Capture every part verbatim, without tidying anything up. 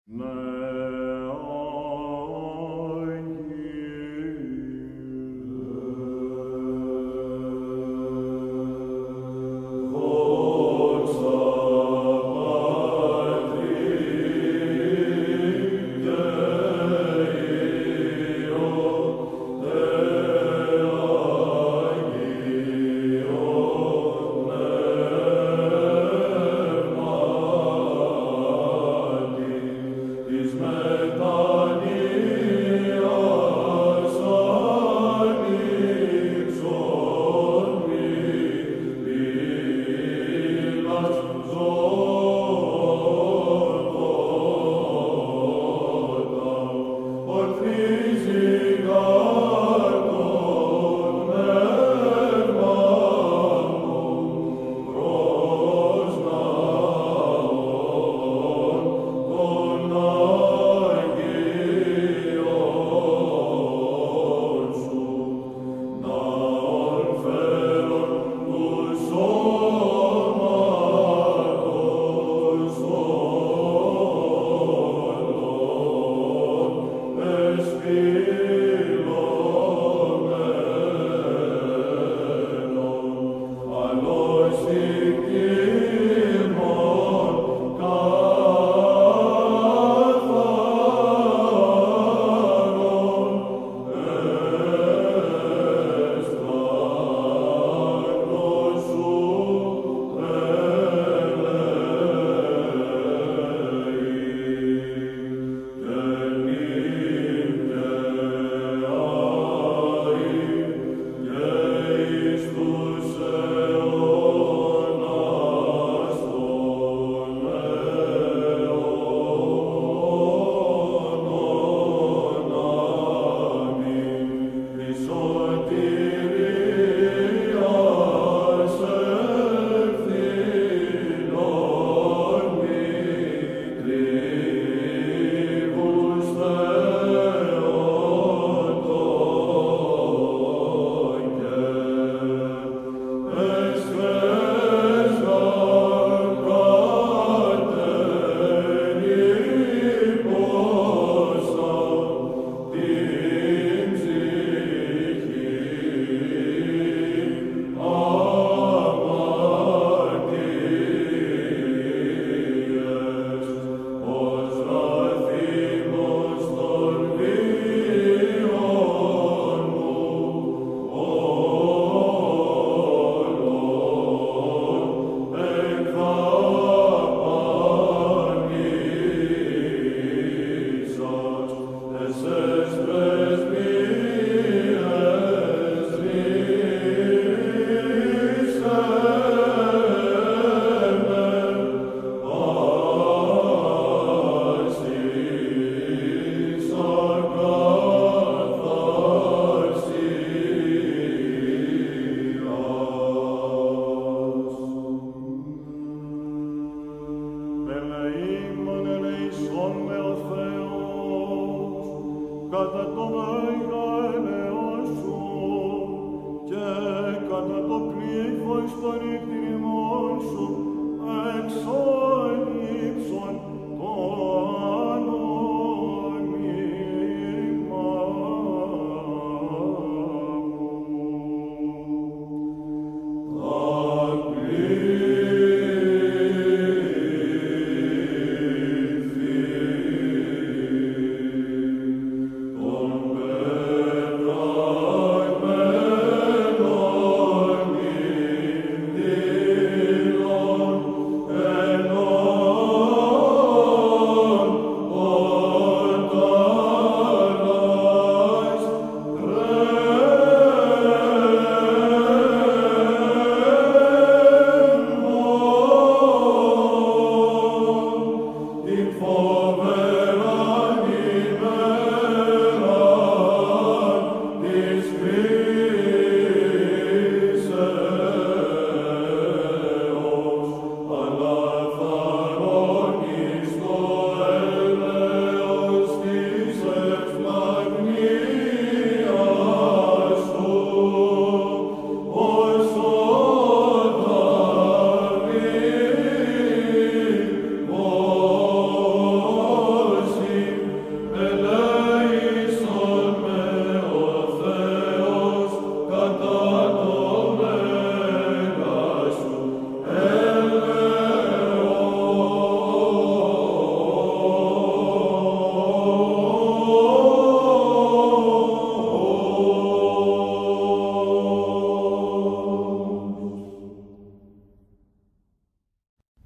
Lord.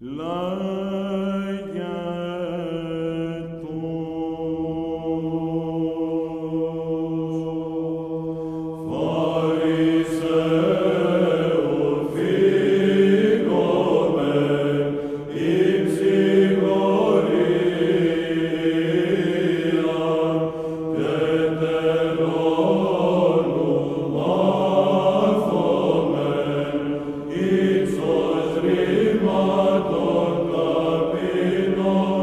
Ύψος ρήματος ταπεινών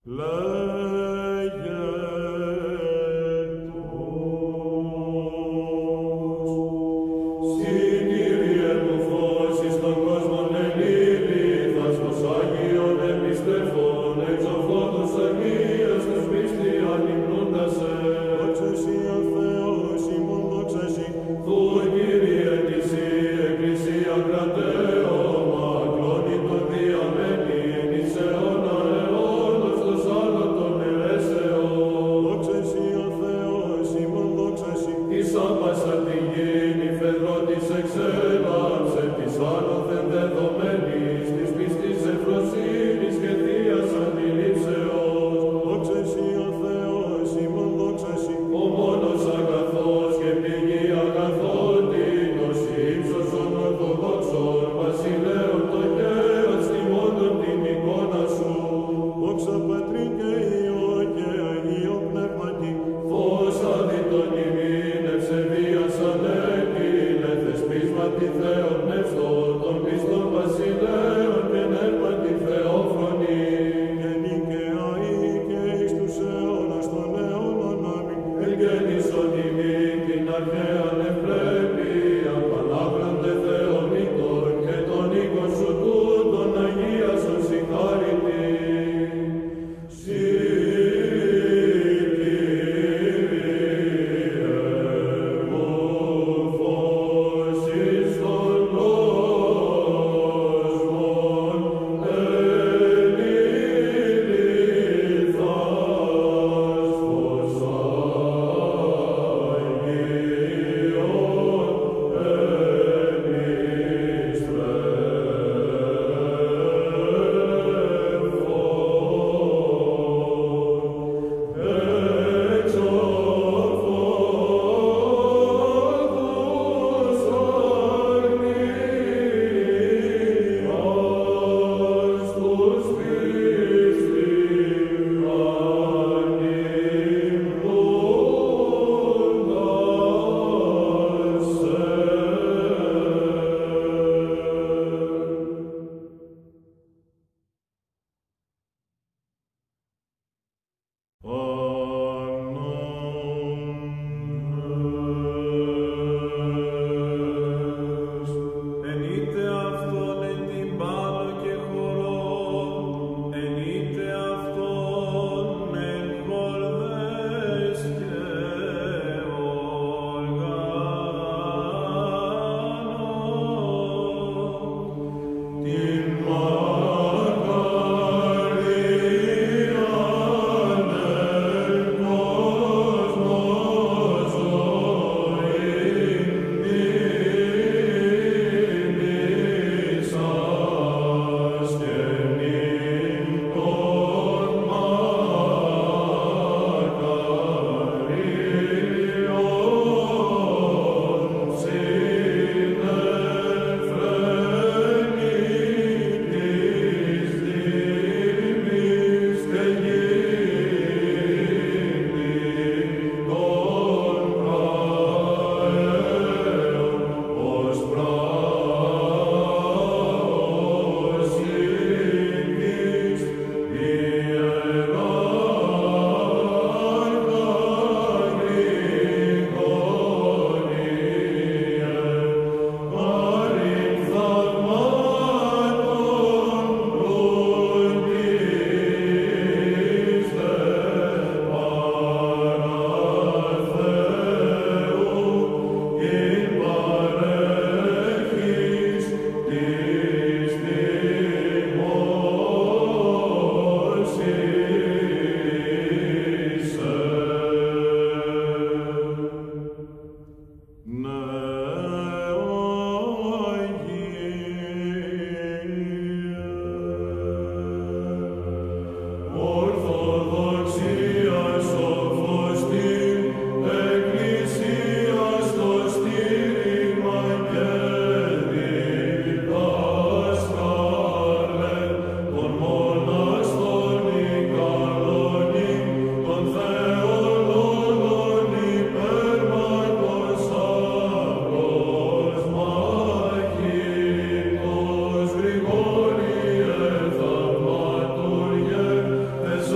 Thus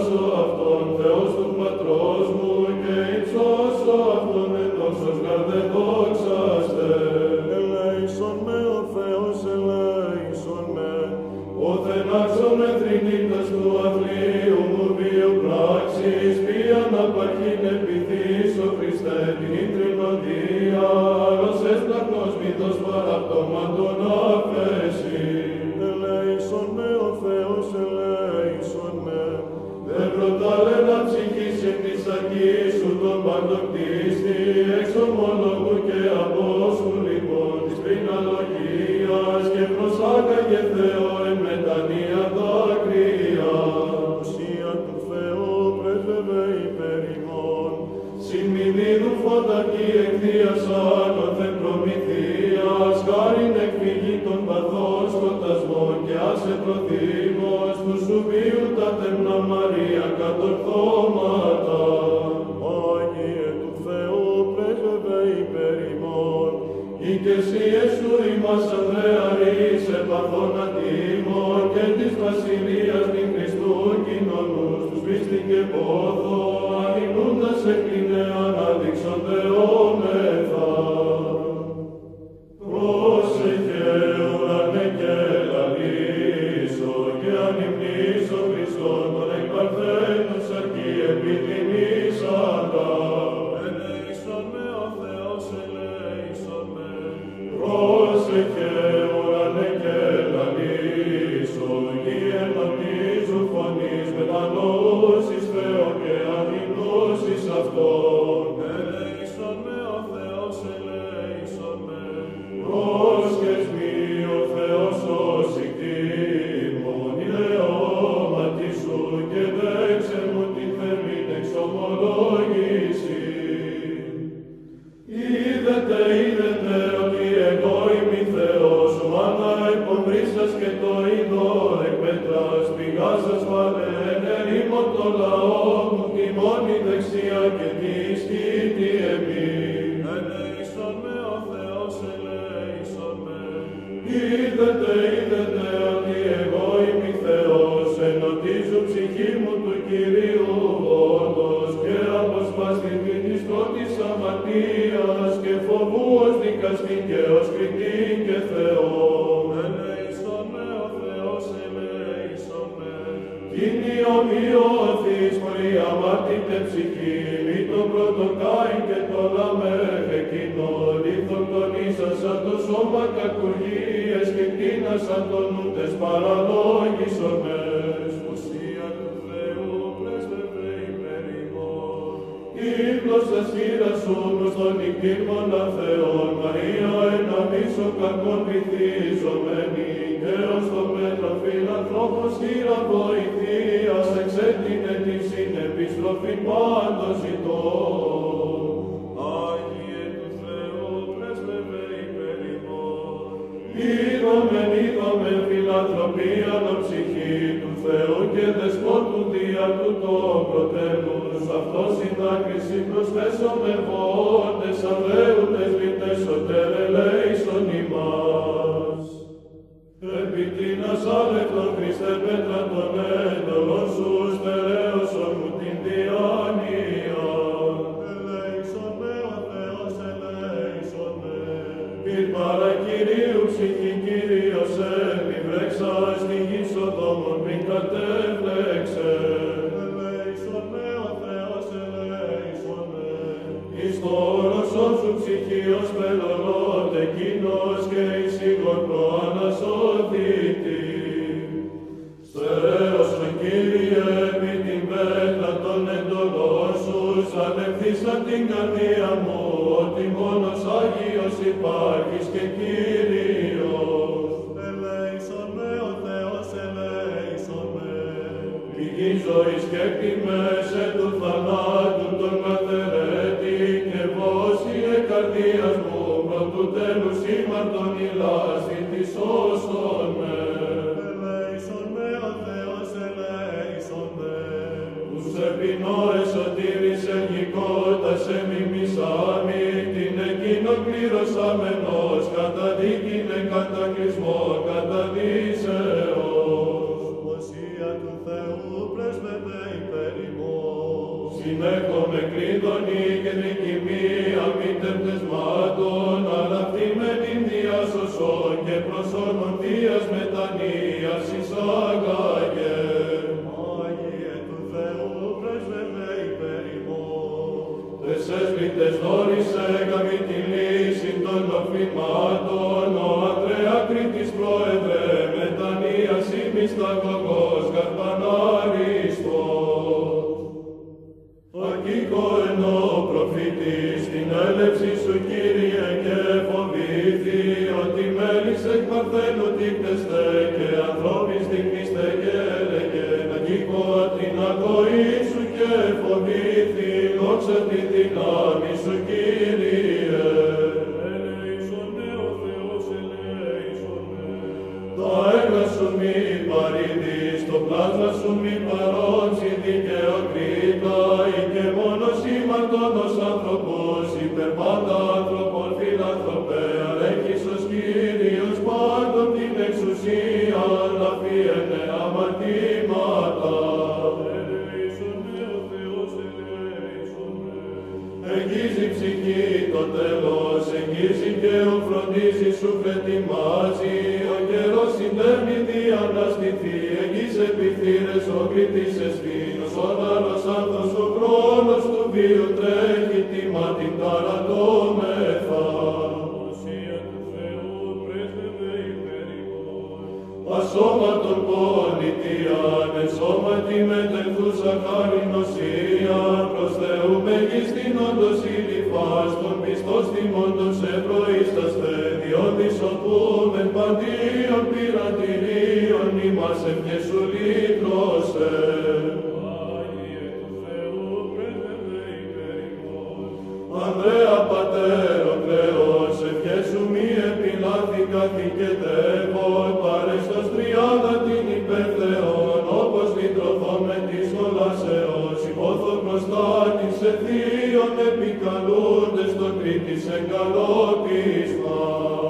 ύψωσω αυτόν Θεός του Πατρός μου και ύψωσω αυτόν εν δόξος γαρδε δόξαστε. Ελέησον με ο Θεός, ελέησον με. Ο θενάξον με θρηνήτας του αθλίου μου βιοπράξεις, ποιαν απαρχήν επιθύσω Χριστέ την ήτρινοδία, άλλος έσπλαχνος μύθος παραπτώματον αφέσει. Ελέησον με ο Θεός, ελέησον με. Δεν προτάλενα ψυχής εκ της αγγής σου τον παντοκτίστη, εξ ομόλογου και απόσχου λοιπόν της πριν αλογίας και προσάγαγε Θεό εν μετανία δάκρυα. Ουσία του Θεού πρέσβευε υπέρ ημών. Συμμηνίδου φωτακή εκθείας άνωθεν προμηθείας, χάριν εκφυγή των παθών σκοτασμών και άσε προθύμος του σουβίου τα τεμνά Μαρία κατορθώματα. Άγιε του Θεού πρέσβευε υπέρ ημών. Ή και εσύ Ιησού ημάς Ανδρέαρης επαθών αντίμων και της βασιλείας την Χριστού κοινωνούς τους πίστη και πόθο, αμυνούντας εκκλίνε ανάδειξον δεόμεθα. Πρόσεχε ουρανέ και λαλήσω και ανυμνήσω Χριστόν τον εκ παρθένους αρκεί επιτιμήσαντα. Ελέησον με ο Θεός, ελέησον με. Πρόσεχε ουρανέ και λαλήσω και ενωτίζου φωνής μετανόσεις Θεό και ανυμνώσεις Αυτόν. Ελέησον με ο Θεός, ελέησον με. Πρόσχες μη ο Θεός ως κτήμων, ιδεώματι σου και δέξε μου την θεμήν εξομολόγηση. Είδετε, είδετε ότι εγώ είμαι Θεός, μάνα εκπομβρίσας και το είδω εκ πέτρας, πηγάσας παρέν ερήμων το λαό μου, τιμώνει δεξιά και τη σκήτη εμείς. Ελέησον με ο Θεός, ελέησον με. Είδετε, είδετε ότι εγώ είμαι Θεός, ενωτίζω ψυχή μου του Κυρίου όντως και αποσπάστη την της αμαρτίας και φοβού ως δικαστή και ως κριτή και Θεό. Ελέησον με ο Θεός, ελέησον με. Κίνη ομοιώθης πολύ αμάρτητε ψυχή, μη το πρώτο Κάιν και το Λαμέχ εκείνο, λίθον τον ίσασαν το σώμα κακουργίες και κτίνασαν τον ούτες παραλόγησον μες. Ουσία του Θεού πρέσβευε υπέρ ημών. Ύπλωσας χείρα σου προς τον νικήρμονα Θεόν, Μαρία ένα μίσο κακόν βυθίζομενη, και ως το μέτρο φιλανθρώπος χείρα βοηθείας, εξέτεινε την συνεπιστροφή πάντως ζητώ. Άγιε του Θεού πρέσβευε υπέρ ημών. Είδομεν, είδομεν φιλανθρωπίαν ο ψυχή του Θεού και δεσπότου δια του το πρωτεύους, αυτός η δάκρυση προσθέσομαι βότες, αδέουτες λιτές σωτέρ ελέησον ημάς. Επί την ασάλευτον Χριστέ πέτρα των έντολων σου, στερέωσον μου την διάνοια. Ελέησον με ο Θεός, ελέησον με. Πυρ παρακυρίου ψυχή Κύριος επιβρέξα, στη γη Σοδόμων πριν κατέφλεξε. Ελέησον με ο Θεός, ελέησον με. Εις το όροσον σου ψυχή ως πελωνότ εκείνος και εις ήγον προανασώθητη. Στερέωσον Κύριε επί την πέτρα των εντολών σου, σανευθύσαν την καρδία μου, ότι μόνος Άγιος υπάρχεις και Κύριος. Ελέησον με ο Θεός, ελέησον με. Πηγή ζωής και εκτιμέσαι του θανάτου τον καθαιρέτη και βόσιε καρδίας μου πρώτου τέλους ήμαρτον η λάστη της όσον με. Ελέησον με ο Θεός, ελέησον με. Τους επινόες σωτήρης εγγικότας εμιμισάμι, την εκείνον πληρωσάμενος καταδίκην εν κατακλυσμό καταδύσεως. Ουσία του Θεού πρέσβευε υπέρ συνέχομαι κλείδωνη και τρικυμία μη τεπτεσμάτων, αλλά αυτή με την διάσωσον και προσώνων Θείας μετανοίας εισάγαγε. Άγιε του Θεού, πρέσβευε υπέρ ημών. Τες έσπιτες γνώρισε καμή τη λύση των οφειμάτων, ο Αντρέα Κρήτης πρόεδρε, μετανοίας ημισταγωγός καρπανάριστος. Ακήκω ενώ προφήτης την έλευση σου Κύριε και φοβήθη, ότι μέλης εκ Παρθένου τύπτεστε και ανθρώπης δεικνύστε και έλεγε. Ακήκω την ακοή σου και φοβήθη, δόξα τη δύναμη σου Κύριε. Ελέησον με ο Θεός, ελέησον με. Τα έργα σου μη παρήδεις, το πλάσμα σου μη παρώσει δικαιοκρίτα, ή και μόνος ήμαρτος άνθρωπος, υπερ πάντα άνθρωπον φιλανθρωπέ, αρέχησος Κύριος πάντων την εξουσία, να φύαινε αμαρτήματα. Ελέησον με ο Θεός, ελέησον με. Εγγίζει ψυχή το τέλος, εγγίζει και ο φροντίζει σου προετοιμάζει, ο καιρός συντέρνει διαναστηθεί, εγγύς επιθύρες ο κριτής εσφήνος, ο άλλος άνθος ο χρόνος του βίου τρέχει, τίμα την ταρατώμεθα. Οσία του Θεού, πρέσβευε υπέρ ημών. Ασώματον πολιτείαν, ενσώματι μετελθούσα χάρινοσία, προς Θεού μεγιστήνοντος ηλιφάς, τον πιστός τιμώντος ευρωίσταστε, διότι σωπούμεν παντίον πειρατηρίων, ημάς ευχές σου λύτρωσε. Άγιε του Θεού, πρέσβευε υπέρ ημών. Ανδρέα πατέρων Θεός, ευχές σου μη επιλάθη καθηκετεύων, παρέστος τριάδα την υπερθεών, όπως λυτρωθόμεν της σχολάσεως, υπόθω μπροστά της ευθείων επικαλούντες το Κρήτης εγκαλόπισμα.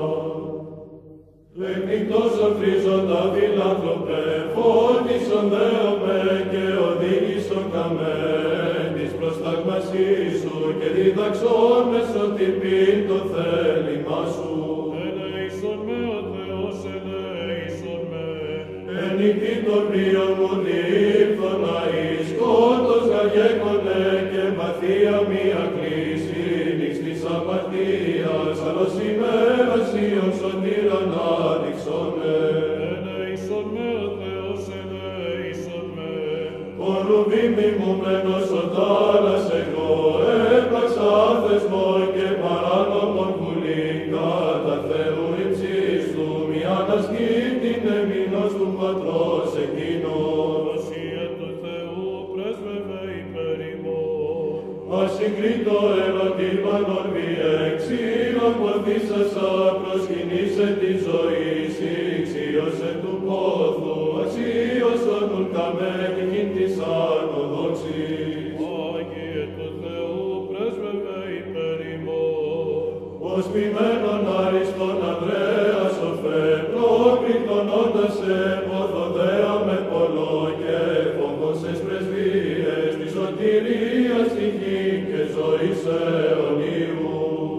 Εκνικτός οφρίζοντα φιλάνθρωπε, φώτισον δέομαι και οδήγησον καμέν της προσταγμασής σου και διδαξόν μέσω τυπήν το θέλημά σου. Ελέησον με ο Θεός, ελέησον με. Ενικοί το πλοίο μου δίφθον αείς, σκότος γαγέκονε και μαθία μία κλίση, νύξ της αμαρτίας, άλλος ημέρας Υιον σωτήραν άδειξονε. Ελέησον με ο Θεός, ελέησον με. Ο ρουβίμι μου μένος ο τάλας εγώ, έπραξα θεσμό και παράνομον βουλή, κατά Θεού υψίστου, μη ανασκήτην εμείνος του Πατρός εκείνος. Οσία του Θεού, πρέσβευε υπέρ ημών. Ασυγκρίτω ερωτήρμαν ορβιέξιον, ποθήσασα προσκυνήσε τη ζωή, σήξιωσε του πόθου, αξίωσον ουρκαμέ τυχήν της ανοδόξης. Άγιε του Θεού, πρέσβευε υπέρ ημών. Ως ποιμένον άριστον Ανδρέα σοφέ, πρόκριτον όντας σε πόθοδέα με πολλό και φόβος πρεσβείες της σωτηρίας τυχή και ζωής αιωνίου.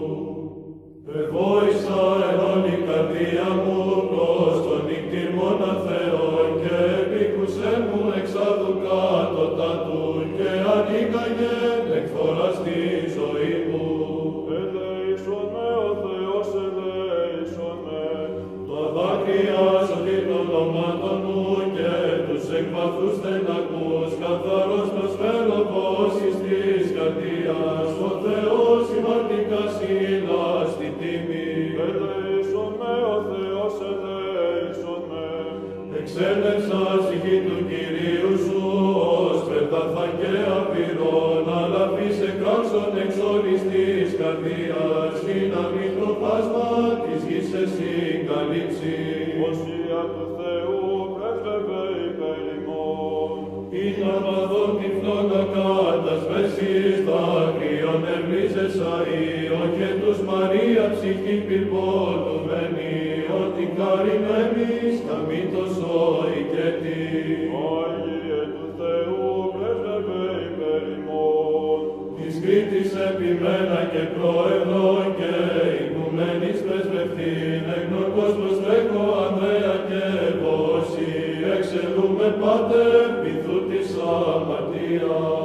Ευόησα ενών η καρδία μου προς τον νικτήρμονα Θεόν και επίκουσε μου εξάδου κάτωτα του και ανήκαγεν εκφοράς τη ζωή μου. Ελέησον με ο Θεός, ελέησον με. Τα δάκρυα σωτήρ των ονομάτων μου και τους εκβαθούς στενακούς καθαρός προσφέρω πόσης της καρδίας, ο Θεός ημαρτικά σύλλας στη τιμή. Ελέησον με ο Θεός, ελέησον με. Εξέλεξα ψυχή του Κυρίου σου, ως πετάθα και απειρών, αλλά φύσε κράξον εξ όλης της καρδίας, δύναμη το πάσμα της γης εσύ καλύψει. Οσία του Θεού, πρέσβευε υπέρ ημών. Ήταν παδόν τυφλών ακατασβέσεις, δάκρυων ευλίζες αείο και τους Μαρία ψυχή πυρπολουμένη, ότι χάριν εμείς καμή τόσο οικετή. Άγιε του Θεού, πρέσβευε υπέρ ημών. Κρήτης επιμένα και πρόεδρο και οικουμένης πρεσβευτήν, εγνωρκός προστρέχω Ανδρέα και Βόση, εξελούμε πάτερ πειθού της αμαρτίας.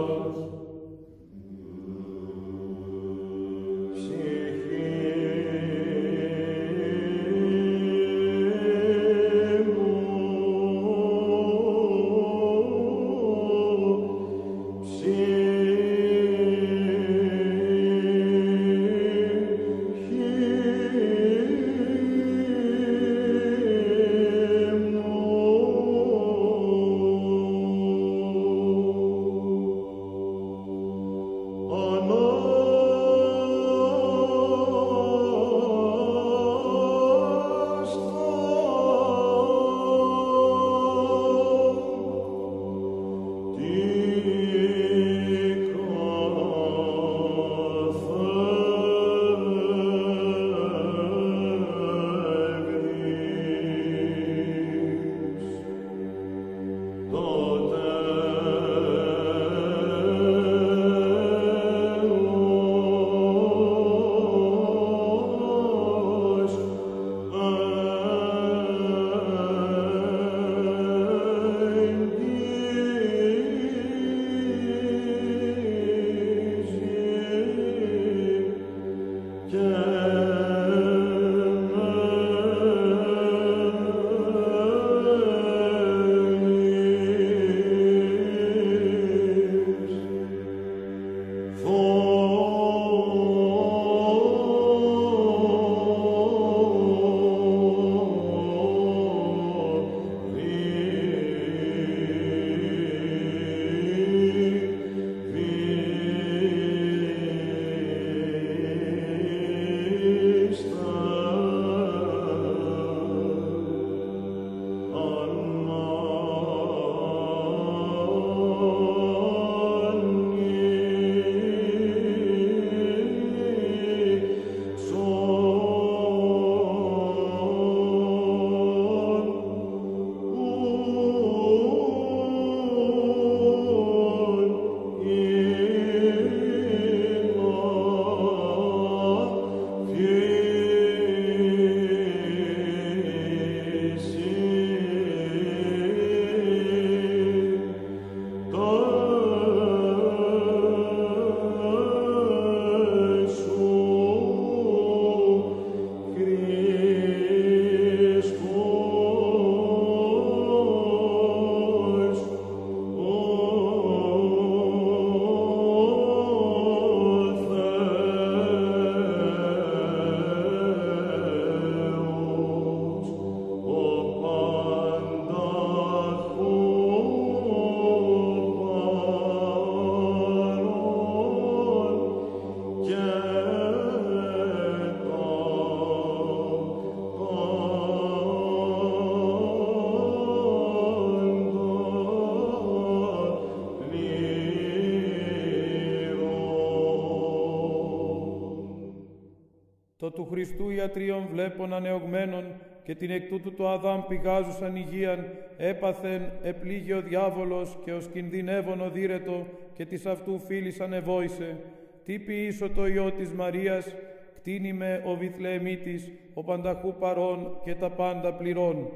Το του Χριστού ιατρίων βλέπων ανεωγμένων και την εκ τούτου το Αδάμ πηγάζουσαν υγείαν, έπαθεν, επλήγει ο διάβολος και ως κινδυνεύων οδύρετο και της αυτού φίλης ανεβόησε. Τι ποιήσω το Υιό της Μαρίας, κτίνει με ο Βιθλεεμίτης, ο πανταχού παρών και τα πάντα πληρών.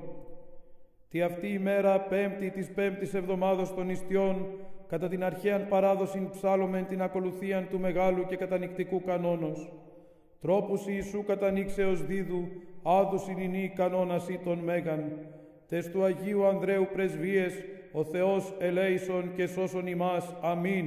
Τι αυτή η μέρα πέμπτη της πέμπτης εβδομάδος των ιστιών, κατά την αρχαίαν παράδοσιν ψάλλομεν την ακολουθίαν του μεγάλου και κατανυκτικού κανόνος. Τρόπους Ιησού κατανήξεως δίδου, άδουσιν εινή κανόνας ή των μέγαν. Τες του Αγίου Ανδρέου πρεσβείες, ο Θεός ελέησον και σώσον ημάς. Αμήν.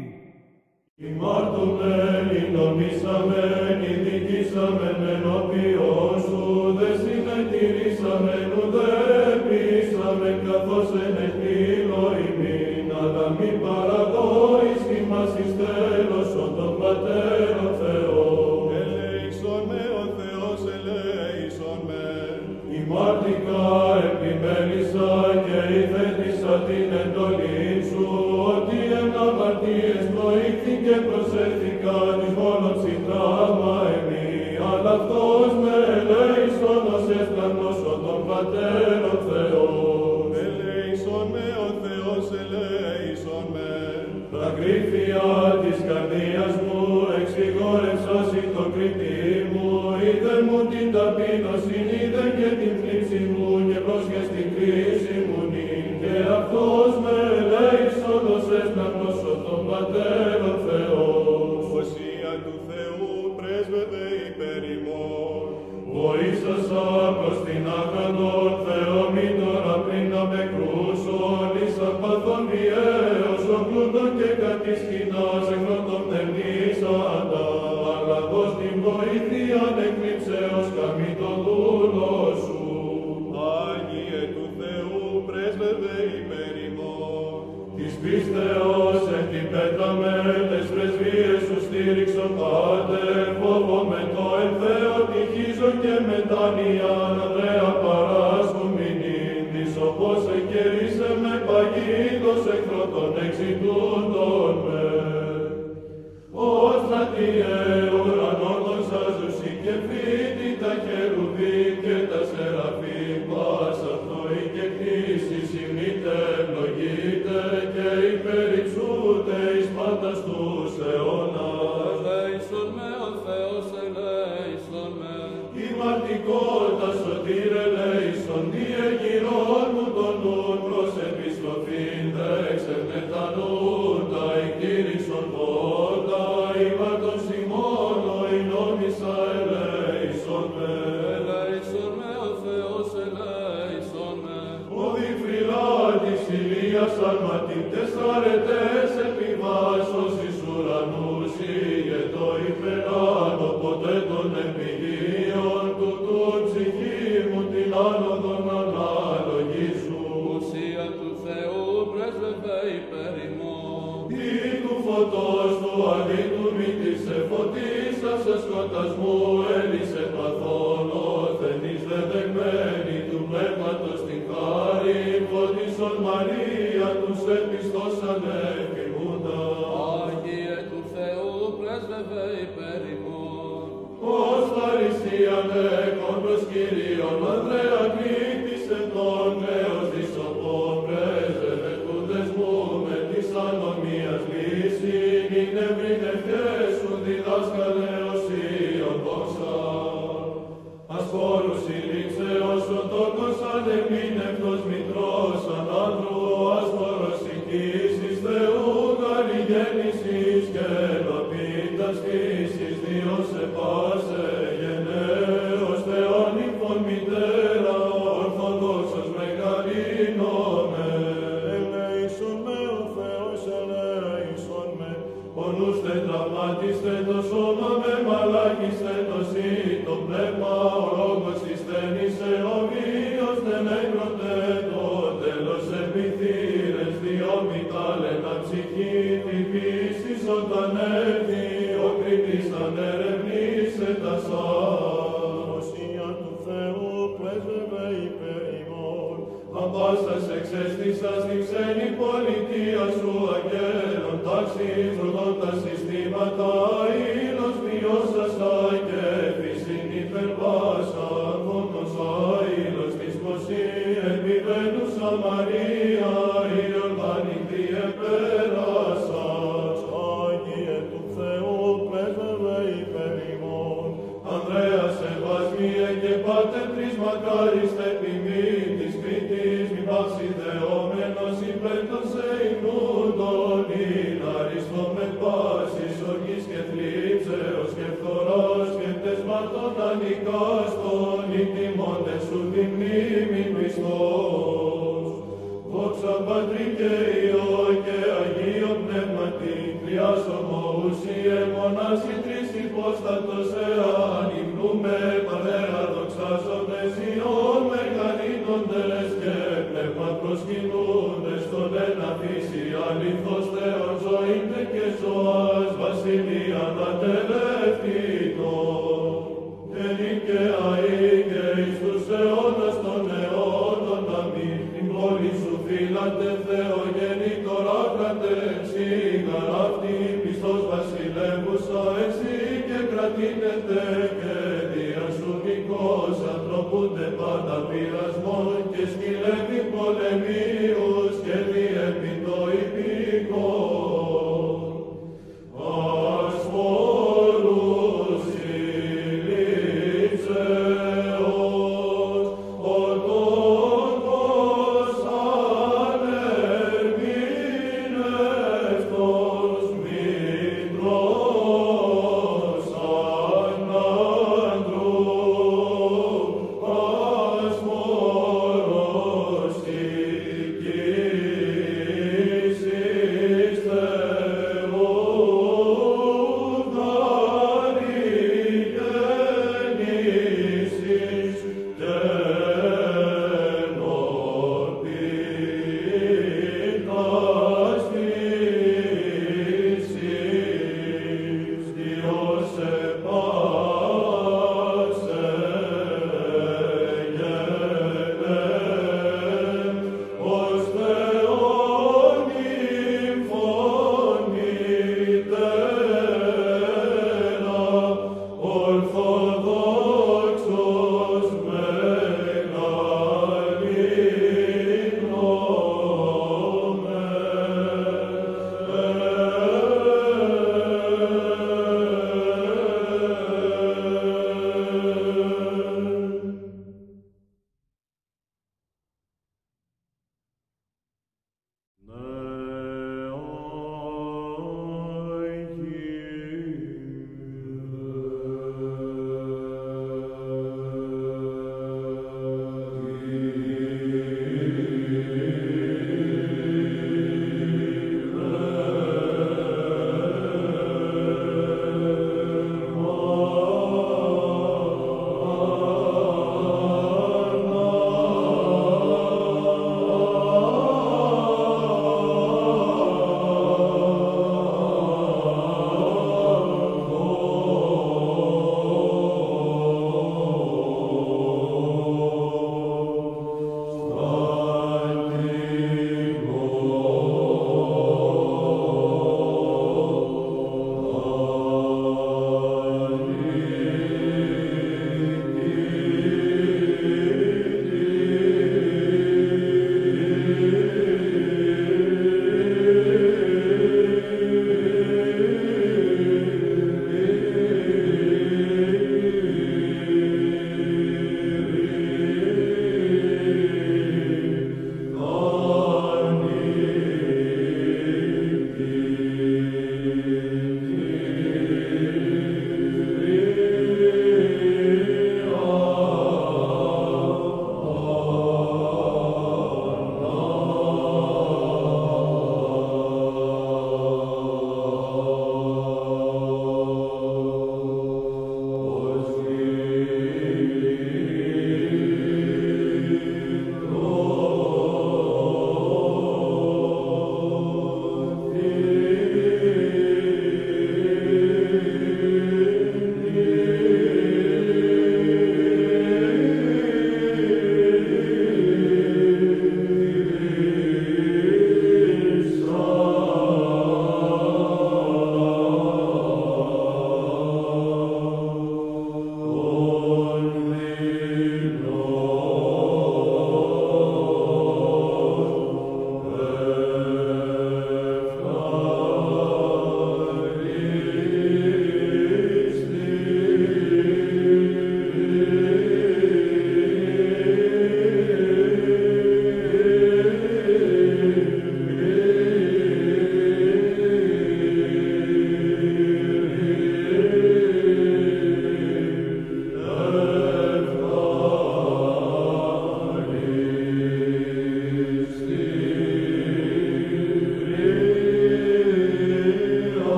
Ημάρτωμεν, νομίσαμεν, ειδικήσαμεν ενώπιον σου, δε συνετηρήσαμεν, ουδέ πείσαμεν, καθώς εν εκπήλω ημίν, αλλά μη παραδόης ημάς εις τέλος, ο των Πατέρων Θεών. Ελέησον με ο Θεός, ελέησον με. Ημάρτηκα, επιμέλησα και υθέτησα την εντολή σου, ότι εν αμαρτίες προήχθη και προσέλθηκα της μόνον συντάγμα εμεί, αλλά αυτός με ελέησον ως εύκανος ο των Πατέρων Θεών. Ελέησον με ο Θεός, ελέησον με. Τα κρύφια της καρδίας μου συντοκριτή μου, είδε μου την ταπείνωση, είδε και την θλίψη μου, και πρόσχες την κρίση μου νυν, και αυτός με ελέησον, δώσες να γνώσω τον Πατέρα Θεός. Οσία του Θεού πρέσβευε υπέρ ημών. Βοήθασα προς την άκραντον Θεομήτωρα πριν να με κρούσον, εις απαθών βιαίος οκλούντον και κατησκηνάς εκνότων ταινίσαντα, αλλά δώσ' την βοήθειαν εκλείψεως καμή το δούλο σου. Άγιε του Θεού πρέσβευε υπέρ ημών. Της πίστεως εν την πέτρα με τες πρεσβείες σου στήριξον Πάτερ, φόβομαι το εν Θεό τυχίζω και μετάνοια Ανδρέα παράσκου μηνύν, της όπως εκκαιρίσε με παγίδος εχθρό των εξητούντων με. Ω στρατιέ ουρανών των σάζουσι και φύτη τα χερουβίμ και τα σεραφείμ, πας αυτό και κτήσεις ημίτε ευλογείτε και υπερυψούτε εις πάντας τους αιώνας. Ελέησον με ο Θεός, ελέησον με. Ημαρτικότα σωτήρ ελέησον, διεγειρών μου τον νουν προς επιστροφήν δέξευε τα νούντα, εκτήρησον πόρτα, ήμαρτον σημώνο, η νόμισα ελέησον με. Ελέησον με ο Θεός, ελέησον με. Ο διφυλάτης ηλίας αρματίτες αρετές επιβάσος εις ουρανούς ηγετό υπεράνω ποτέ των επιγείων του του ψυχή μου την άνοδον αναλογήσου. Ουσία του Θεού πρέσβευε υπέρ ημών. Ή του φωτός του αλήτου μη της εφωτίσας σε σκοτασμού έλυσε παθών όθενης δεδεγμένη του πνεύματος την χάρη φωτίσον Μαρία τους επιστός ανεφημούντα. Άγιε του Θεού πρέσβευε υπέρ ημών. Ως Φαρισίαν έκον προς Κύριον Ανδρέα κρίτησε τον νέος δισοπών πρέσβευε του δεσμού με της ανομίας λύση είναι βρήν ευχές σου διδάσκαλε οσίων δόξα. Ασχόλου συλλήψεως ο τόκος ανεμήνευτος μητρός ανάνδρου ασχόλος οικήσεις Θεού γαριγέννησης και ελοπίτας φύσης Διό σε πάσε γενναίος Θεόν ύφων μητέρα ορθοδόξος μεγαλύνομαι. Ελέησον με ο Θεός, ελέησον με. Πονούστε τραυματίστε το σώμα με μαλάκιστε το σύ, το πνεύμα ο λόγος εισθένησε ο βίος δεν έκρωτε το τέλος επιθύρες δυο μητάλενα ψυχή τη φύση όταν έρθει ο κριτής ανερευνήσε τα σαν. Οσία του Θεού πρέσβευε υπέρ ημών. Απάστας εξέστησα στη ξένη πολιτεία σου αγγέλων τάξης ρωτών τα συστήματα ήλος βιώσασα και φυσιν υπερβάσα φωτός αήλος της ποσή επιβαίνουσα Μαρία Ιορδάνη διεπέρασας. Άγιε του Θεού πρέσβευε υπέρ ημών. Ανδρέας ευασμίε και πατέντρης μακάριστε τιμή της Κρήτης μη παύσει δεόμενος υπέρ των σεϊνούντων ειν αριστό με πάσης οργής και θλίψεως και φθοράς και τεσμάτων ανικάστων οι τιμώντες σου τη μνήμη πιστός. Δόξα Πατρί και Υιό και Αγίο Πνεύματι Τριάς ομοούσιε μονάσι τρεις υπόστατος εάν υμνούμε Πατέρα δοξάζοντες Υιόν μεγαλύνοντες και πνεύμα προσκυνούντες τον ένα φύση αληθώς Θεόν ζωήντε και ζωάς βασιλεία να τελευτητό. Και νικαιαή και εις τους αιώνας των αιώνων αμήν την πόλη σου φύλατε Θεογεννήτωρα κρατεύσει γαράφτη πιστός βασιλεύουσα εσύ και κρατήνετε και δια σου δικός ανθρωπούνται πάντα πειρασμών και σκυλεύει πολεμίους και διέπει το υπηκόν. Ασχολούσι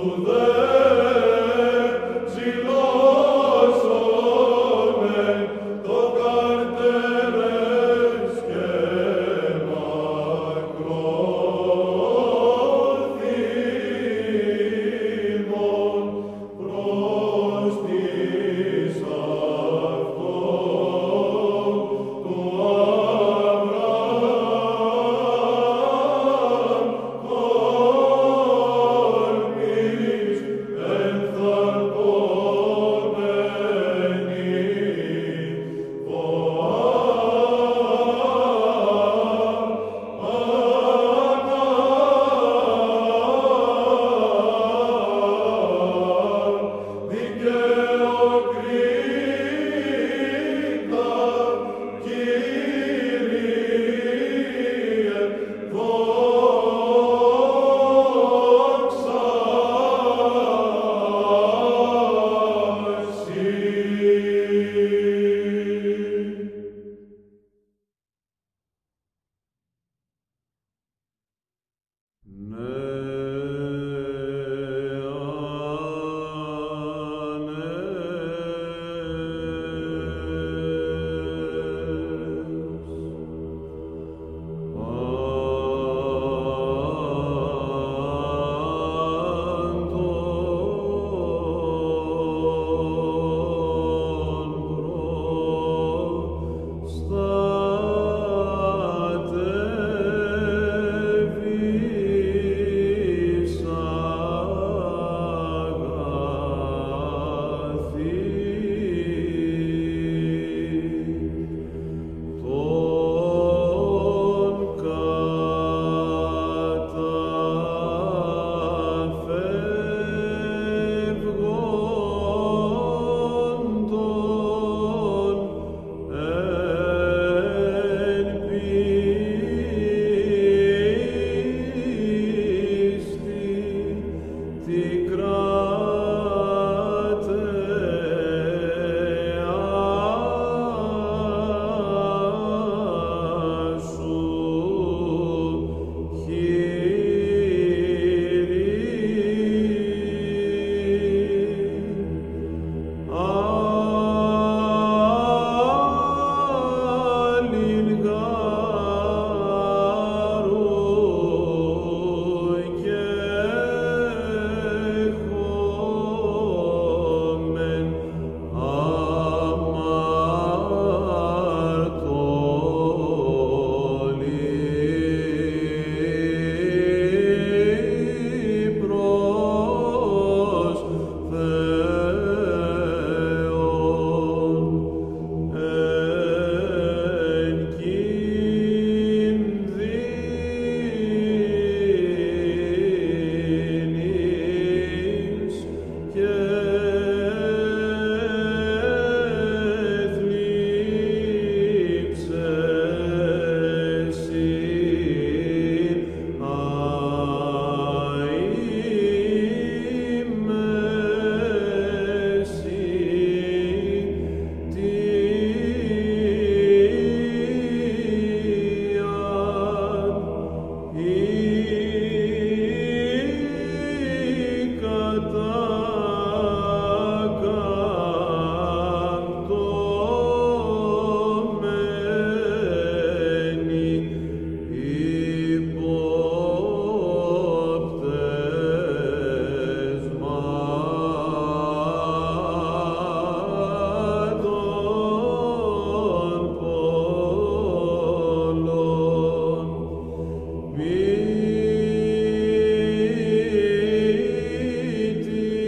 Μη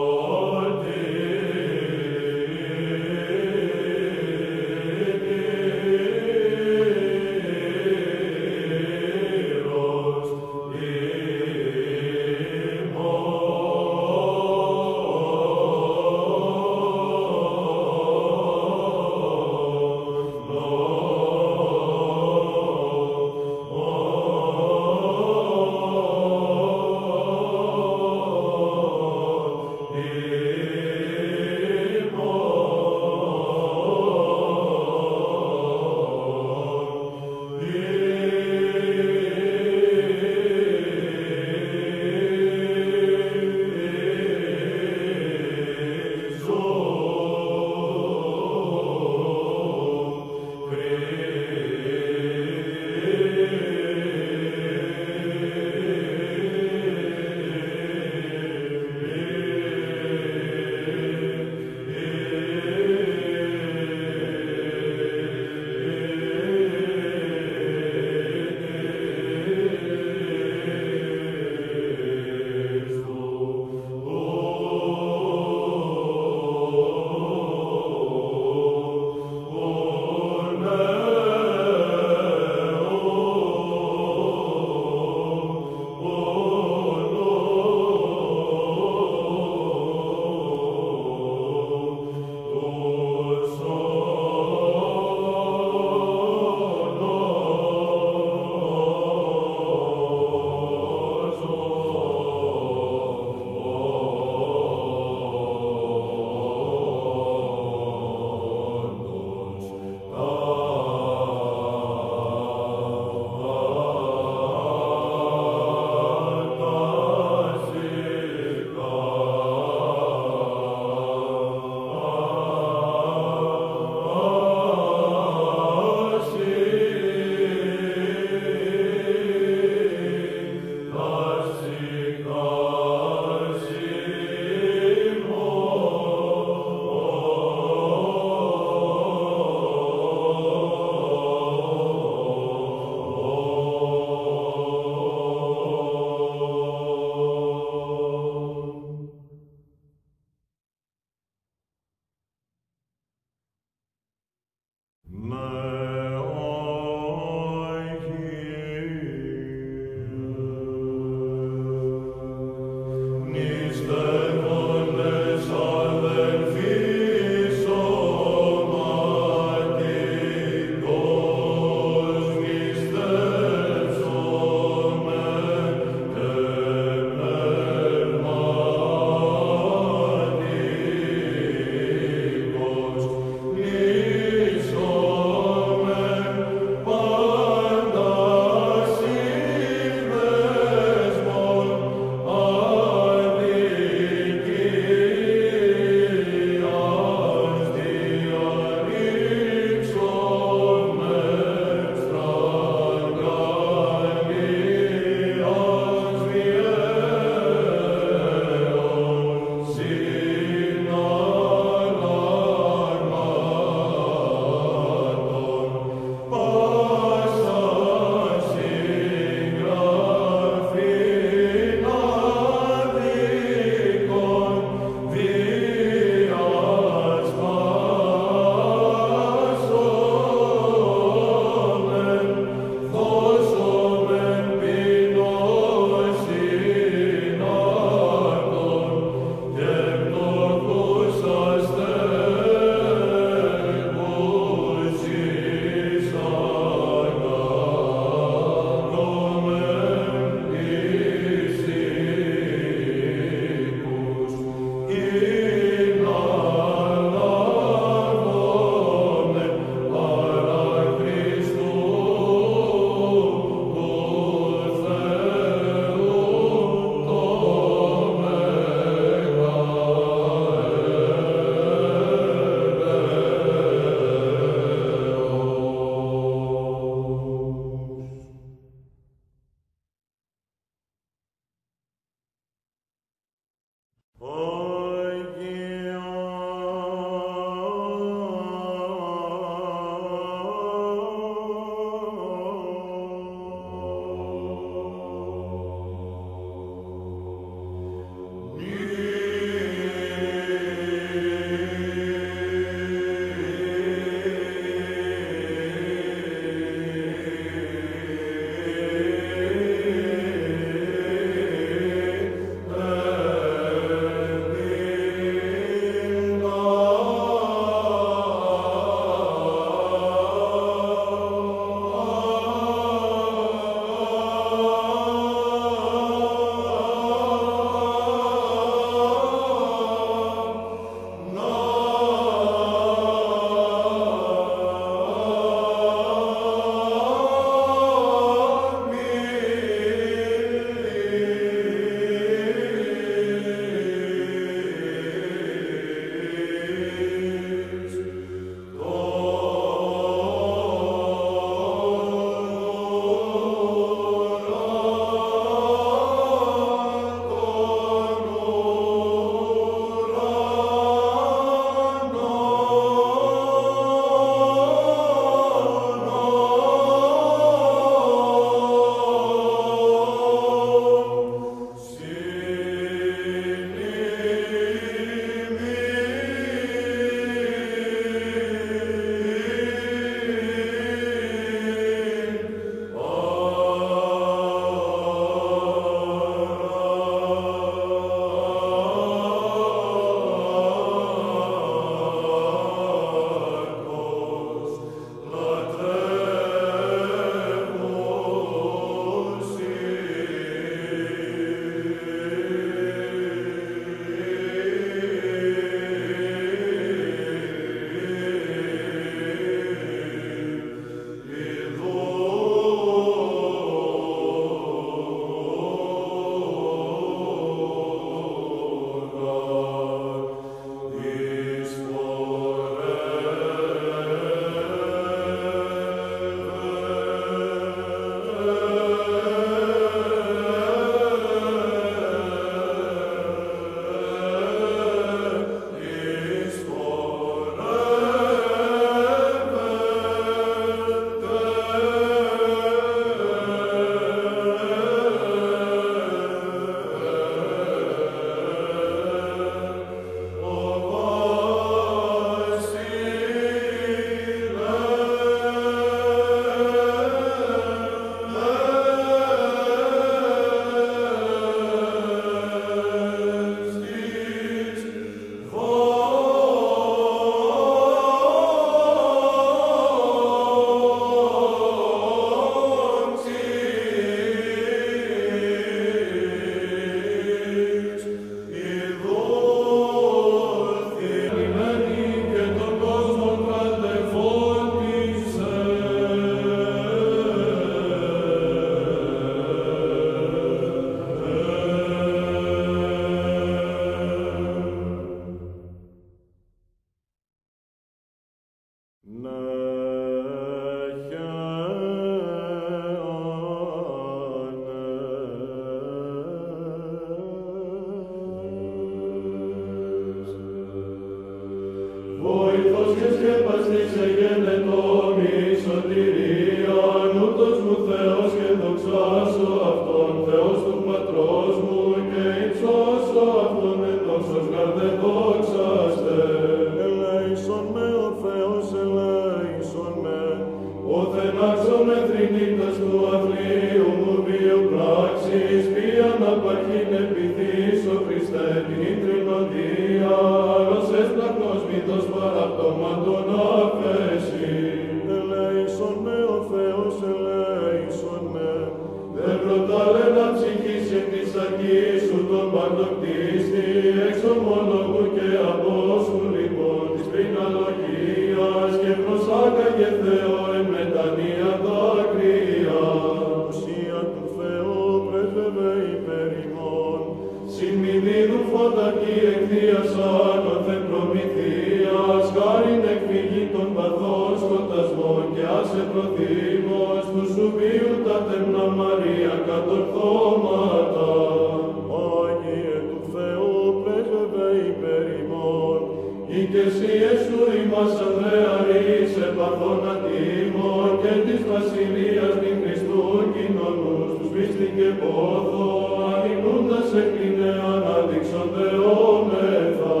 εδόξαστε. Ελέησον με ο Θεός, ελέησον με. Ο θενάξον εθρινήτας του αθλίου μου βίου πράξης, ποια να παχήν επιθύσω Χριστέ την ήτρινοδία, άλλος έστρακος μύθος παραπτώματον αφέσει. Ελέησον με ο Θεός, ελέησον με. Δεν προτάλενα ψυχής εν της αγγής σου τον παντοκτίστη, εξ ομολογού και απόσχου λοιπόν της πριναλογίας και προσάκαγε Θεό εν μετανία δάκρυα. Ουσία του Θεού πρέσβευε υπέρ ημών. Συμμηνίδου φωτακή εκθείας άνωθεν προμηθείας, χάριν εκφυγή των παθών σκοτασμών και άσε προθύμος του σου βίου τα τεμνά Μαρία κατορθώματα. Άγιε του Θεού πρέσβευε υπέρ ημών. Η και εσύ Ιησού ημάς Ανδρέαρης επαθών ατίμων και της βασιλείας την Χριστού κοινωνούς τους πίστη και πόθο, ανημνούντας εκκλίνε ανάδειξον δεόμεθα.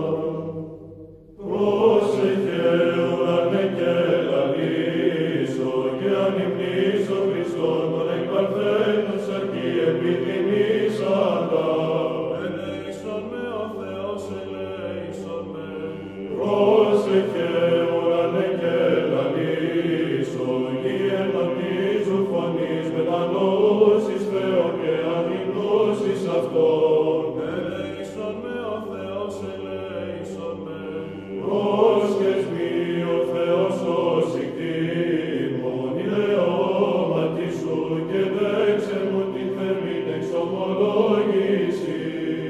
Πρόσεχε ουρανέ και λαλήσω και ανυμνήσω Χριστόν τον εκ παρθένους αρκεί επιτιμήσαντα. Ελέησον με ο Θεός, ελέησον με. Πρόσεχε ουρανέ και λαλήσω και ενωτίζουν φωνής μετανοήσεις Θεό και ανυμνώσεις αυτόν. Ελέησον με ο Θεός, ελέησον με. Πρόσχες μη ο Θεός ως κτήμων, ιδεώματι σου και δέξε μου την θεμήν εξομολόγηση.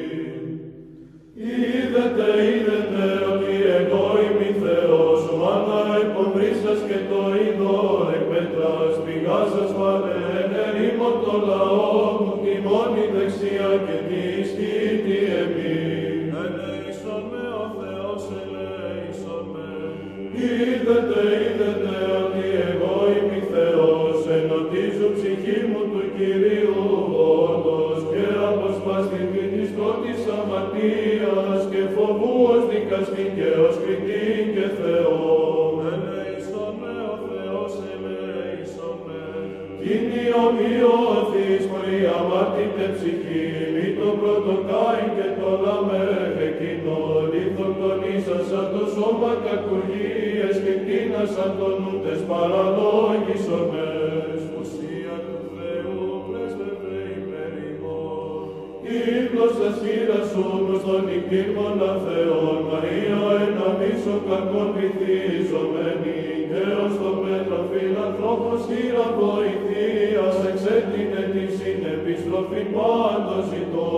Είδετε, είδετε ότι εγώ είμαι Θεός, μάνα εκπονδρίσας και το είδωρ εκ πέτρας, πηγάσας παρέν ερήμων το λαό μου, τη μόνη δεξιά και τη σκήτη εμείς. Ελέησον με ο Θεός, ελέησον με. Είδετε, είδετε ότι εγώ είμαι Θεός, ενωτίζω ψυχή μου του Κυρίου όντως και αποσπάστην της πρώτης αμαρτίας και φοβού ως δικαστήν και ως κριτήν και Θεό. Ελέησον με ο Θεός, ελέησον με. Κίνη ομοιώθης μωρή αμάρτητε ψυχή, μη το πρώτο Κάιν και το Λαμέχ εκείνο, λιθοκτονίσας σαν το σώμα κακουργίες και κτίνασαν τον ούτες παραλόγησον μες. Ουσία του Θεού πρέσβευε υπέρ ημών. Ύπνος τα σχήρα σου προς τον νυχτήρμονα Θεόν, Μαρία ένα πίσω κακόν πληθύσομενη, και ως το μέτρο φιλανθρώπος χείρα βοηθείας, εξέτεινε την συνεπιστροφή πάντως ζητώ.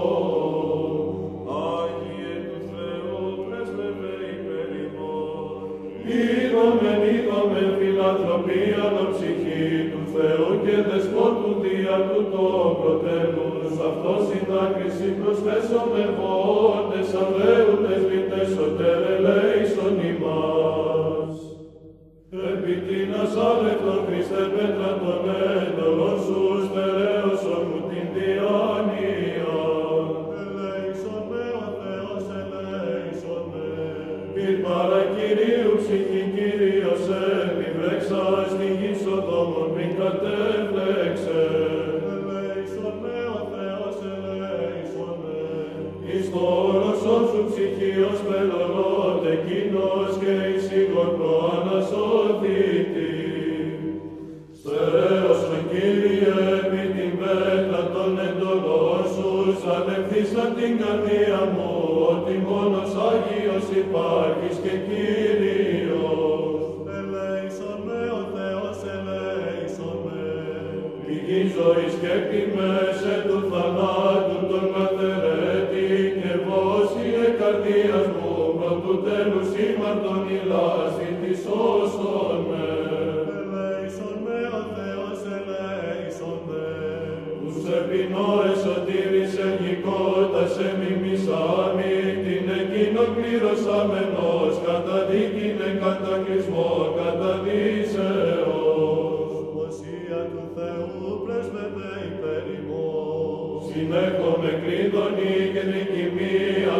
Άγιε του Θεού πρέσβευε υπέρ ημών. Είδομεν, είδομεν φιλανθρωπία το ψυχή του Θεού και δεσπότου δια του το πρωτεύους. Αυτό συντάκριση προσθέσομε βότες, ανδρέουτες λιτές σωτέρ ελέησον ημάς. Επί την ασάλευτον Χριστέ πέτρα των έντολων σου, στερέωσον μου την διάνοια. Ελέησον με ο Θεός, ελέησον με. Πυρ παρακυρίου ψυχή Κύριος επιβρέξα, στη γη Σοδόμων πριν κατέφλεξε. Ελέησον με ο Θεός, ελέησον με. Εις το όροσον σου ψυχή ως πελωνότ εκείνος και εις ήγον προανασώθητη. Στερέωσον Κύριε επί την πέτρα των εντολών σου, σαλευθήσαν την καρδία μου, ότι μόνος Άγιος υπάρχεις και Κύριος. Ελέησον με ο Θεός, ελέησον με. Πηγή ζωής και κτημέσαι του θανάτου τον καθερέτη και βόσιε καρδίας μου πρώτου τέλους ήμαρτον η λάστη της όσον με. Ελέησον με ο Θεός, ελέησον με. Τους επινόες σωτήρης εγγικότας εμιμισάμι, την εκείνο πληρωσάμενος καταδίκην εν κατακλυσμό καταδύσεως. Ουσία του Θεού πρέσβευε υπέρ ημών. Συνέχομαι κλείδωνη και την κοιμία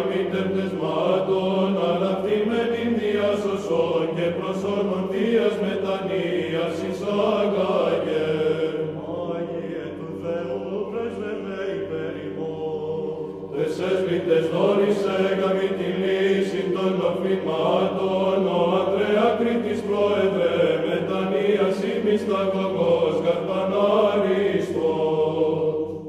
μήτερ πτεσμάτων, αλλά αυτή με την διάσωσον και προσώνων Θείας μετανοίας εισάγαγε. Άγιε του Θεού, πρέσβευε υπέρ ημών. Τες έσπιτες δόρισε γαμί τη λύση των οφημάτων, ο Ανδρέα Κρήτης πρόεδρε, μετανοίας ημισταγωγός καρπανάριστος.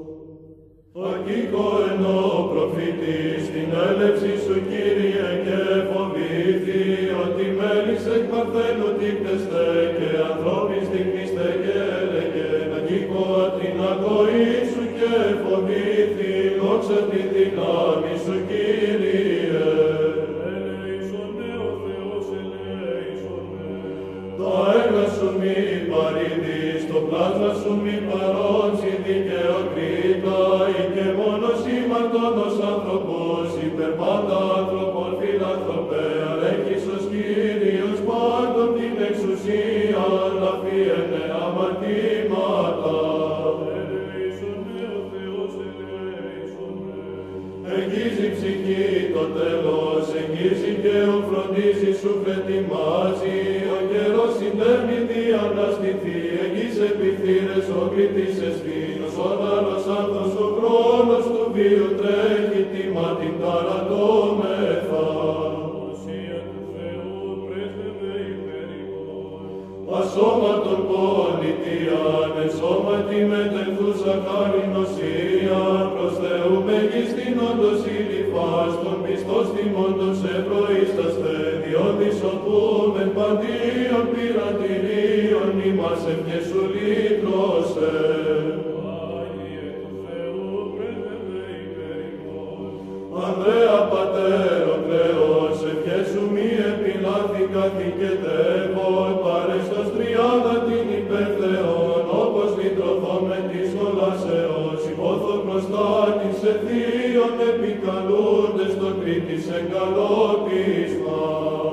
Ακήκο ενώ προφήτης την έλευση σου Κύριε και φοβήθη, ότι μέλης εκ Παρθένου τύκτεστε και ανθρώπης δεικνύστε και έλεγε, ακήκο την ακοή σου και φοβήθη, δόξα τη δύναμη σου Κύριε. Ελέησον με ο Θεός, ελέησον με. Τα έργα σου μη παρήδεις, το πλάσμα σου μη παρότσι δικαιοκρίτα, ή και μόνος ήμαρτον ως άνθρωπος, υπερ πάντα άνθρωπον φιλανθρωπέ, αρέχεις ως Κύριος πάντων την εξουσία, να φύαινε αμαρτήματα. Ελέησον με ο Θεός, ελέησον με. Εγγίζει ψυχή το τέλος, εγγίζει και ο φροντίζει σου προετοιμάζει, ο καιρός συντέρνει διαναστηθεί, εγγύς επιθύρες ο κριτής εσφήνος, ο άλλος άνθρωπος ο χρόνος του βίου τρέχει, τίμα την ταρατώμεθα. Οσία του Θεού, πρέσβευε υπέρ ημών. Ασώματον πολιτείαν, ενσώματι μετελθούσα χάρινοσία, προς Θεού μεγιστήνοντος ηλιφάς, τον πιστός τιμώντος ευρωίσταστε, διότι σωπούμεν παντίον πειρατηρίων, ημάς ευχές σου λύτρωσε. Άγιε του Θεού, πρέσβευε υπέρ ημών. Ανδρέα πατέρων Θεός, ευχές σου μη επιλάθη καθηκετεύων, παρέστος τριάδα την υπερθεών, όπως λυτρωθόμεν της σχολάσεως, υπόθω μπροστά της ευθείων επικαλούντες το Κρήτης εγκαλόπισμα.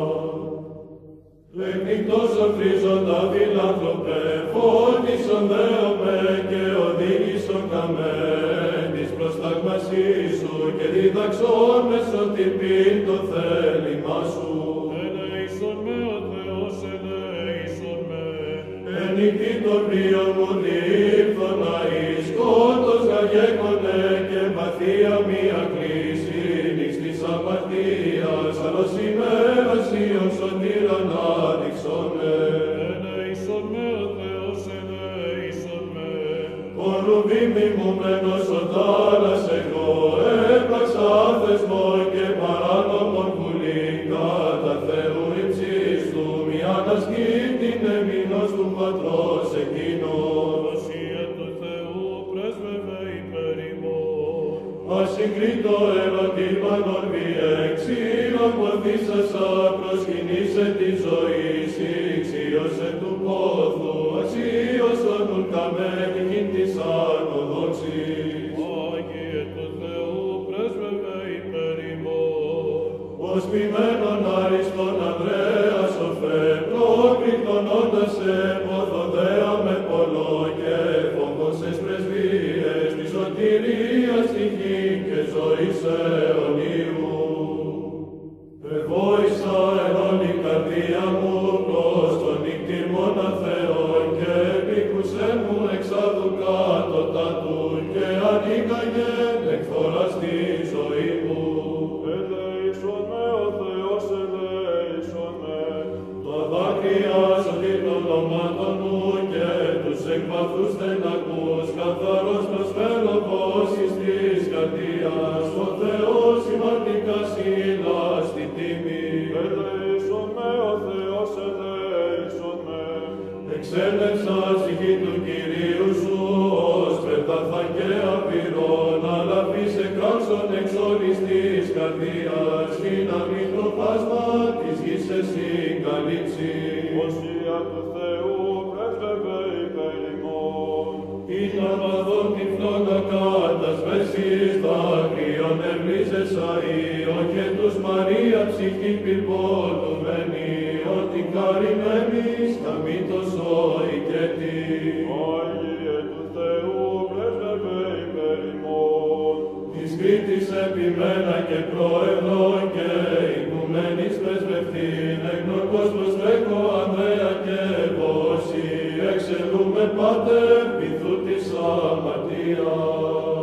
Εκνικτός οφρίζοντα φιλάνθρωπε, φώτισον δέομαι και οδήγησον καμέν της προσταγμασής σου και διδαξόν μέσω τυπήν το θέλημά σου. Ελέησον με ο Θεός, ελέησον με. Ενικεί το πλοίο μου λήφθον αείς, σκότος γαγέκονε και βαθία μία κλίση, νύχς της αμαρτίας, άλλος ημέρας Υιον σωτήραν άδειξονε. Ελέησον με ο Θεός, ελέησον με. Ορουβή μιμουμένος ο τάλας εγώ, έπραξα θεσμό και παράνομον πουλή, κατά Θεού υψίστου, μη ανασκήτην εμείνος του Πατρός εκείνος. Οσία του Θεού, πρέσβευε υπέρ ημών. Ασυγκρίτω ερωτήμαν ορμή εξήλων ποθήσασα, προσκυνήσε τη ζωή, εξίωσε του πόθου, αξίωσον ουν καμένικην της άνοδοξης. Άγιε του Θεού, πρέσβευε υπέρ ημών. Ως ποιμένον άριστον Ανδρέα σοφέ, πρόκριτον όντας σε ποθοδέα με πολλό και φόβος ες πρεσβείες της σωτηρίας τυχή και ζωής αιωνίου. Εβόησα ενών η καρδία μου προς τον νικτήρμονα Θεόν και επίκουσέ μου εξάδου κάτωτα του και ανήκαγεν εκφορά στη ζωή μου. Ελέησον με ο Θεός, ελέησον με. Το δάκρυα σωτή των λωμάτων μου και τους εκπαθούς στενακούς καθαρός προσφέρω πόσης της καρδίας, ο Θεός ημαρτικά σύλλα στη τιμή. Ελέησον με ο Θεός, ελέησον με. Εξέλεξα ψυχή του Κυρίου σου, ως πεταθά και απειρών, αλλά φύσε κράξον εξ όλης της καρδίας, δύναμη το πάσμα της γης εσύ καλύψει. Οσία του Θεού, πρέσβευε υπέρ ημών. Ήταν παθόν τυφλών τα κατασβέσεις, δάκρυον ευλίζες αείο και τους Μαρία ψυχή πυρπολουμένη, ότι καρημένης να μην το σώει και τι. Άγιε του Θεού, πρέσβευε υπέρ ημών. Της Κρήτης επί προσκεκλημένα και πρόεδρο και οικουμένης πρεσβευτήν, εκνορκώς προστρέχω Ανδρέα και Βόση, εξελούμε Πάτερ πειθού της αμαρτίας.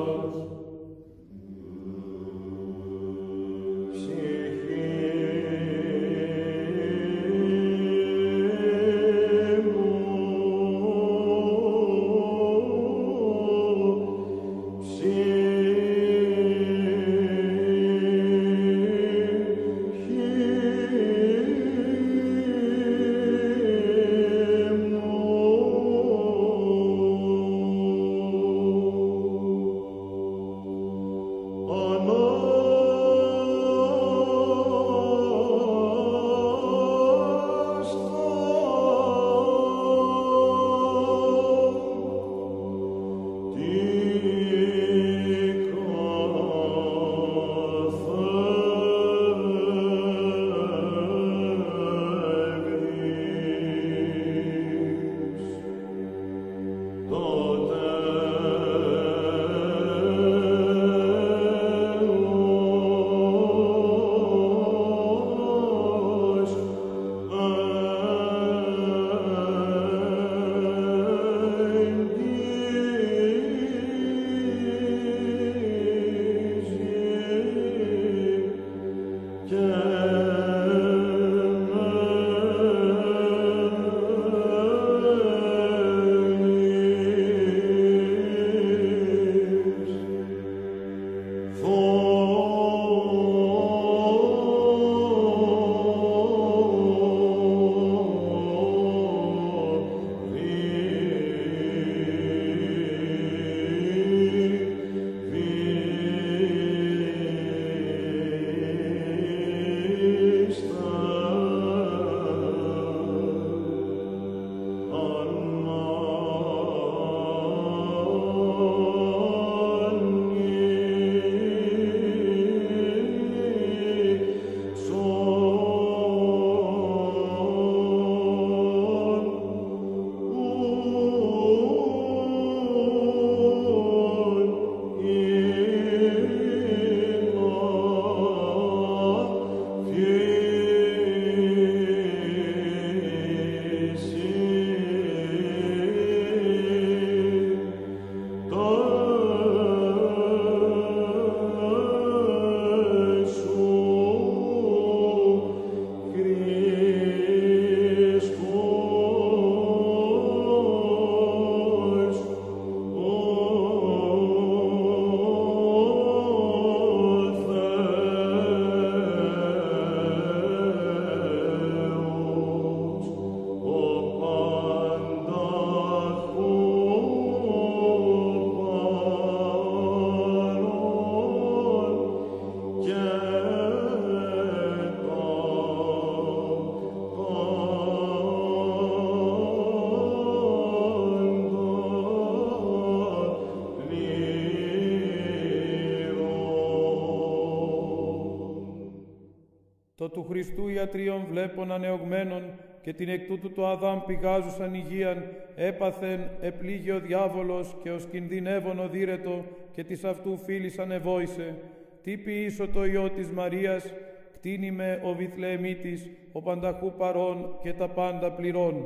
Το του Χριστού ιατρίων βλέπων ανεωγμένων και την εκ τούτου το Αδάμ πηγάζουσαν υγείαν, έπαθεν επλήγει ο διάβολος και ως κινδυνεύων οδύρετο και της αυτού φίλης ανεβόησε. Τι ποιήσω το Υιό της Μαρίας, κτίνει με ο Βιθλεεμίτης, ο πανταχού παρών και τα πάντα πληρών.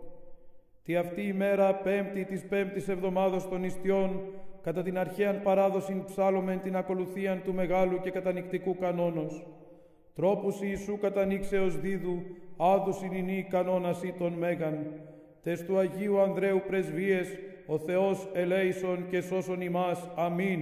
Τι αυτή η μέρα πέμπτη της πέμπτης εβδομάδος των ιστιών, κατά την αρχαίαν παράδοσιν ψάλλομεν την ακολουθίαν του μεγάλου και κατανυκτικού κανόνος. Τρόπους Ιησού κατανήξεως δίδου, άδουσιν εινή κανόνας ή των μέγαν. Τες του Αγίου Ανδρέου πρεσβείες, ο Θεός ελέησον και σώσον ημάς. Αμήν.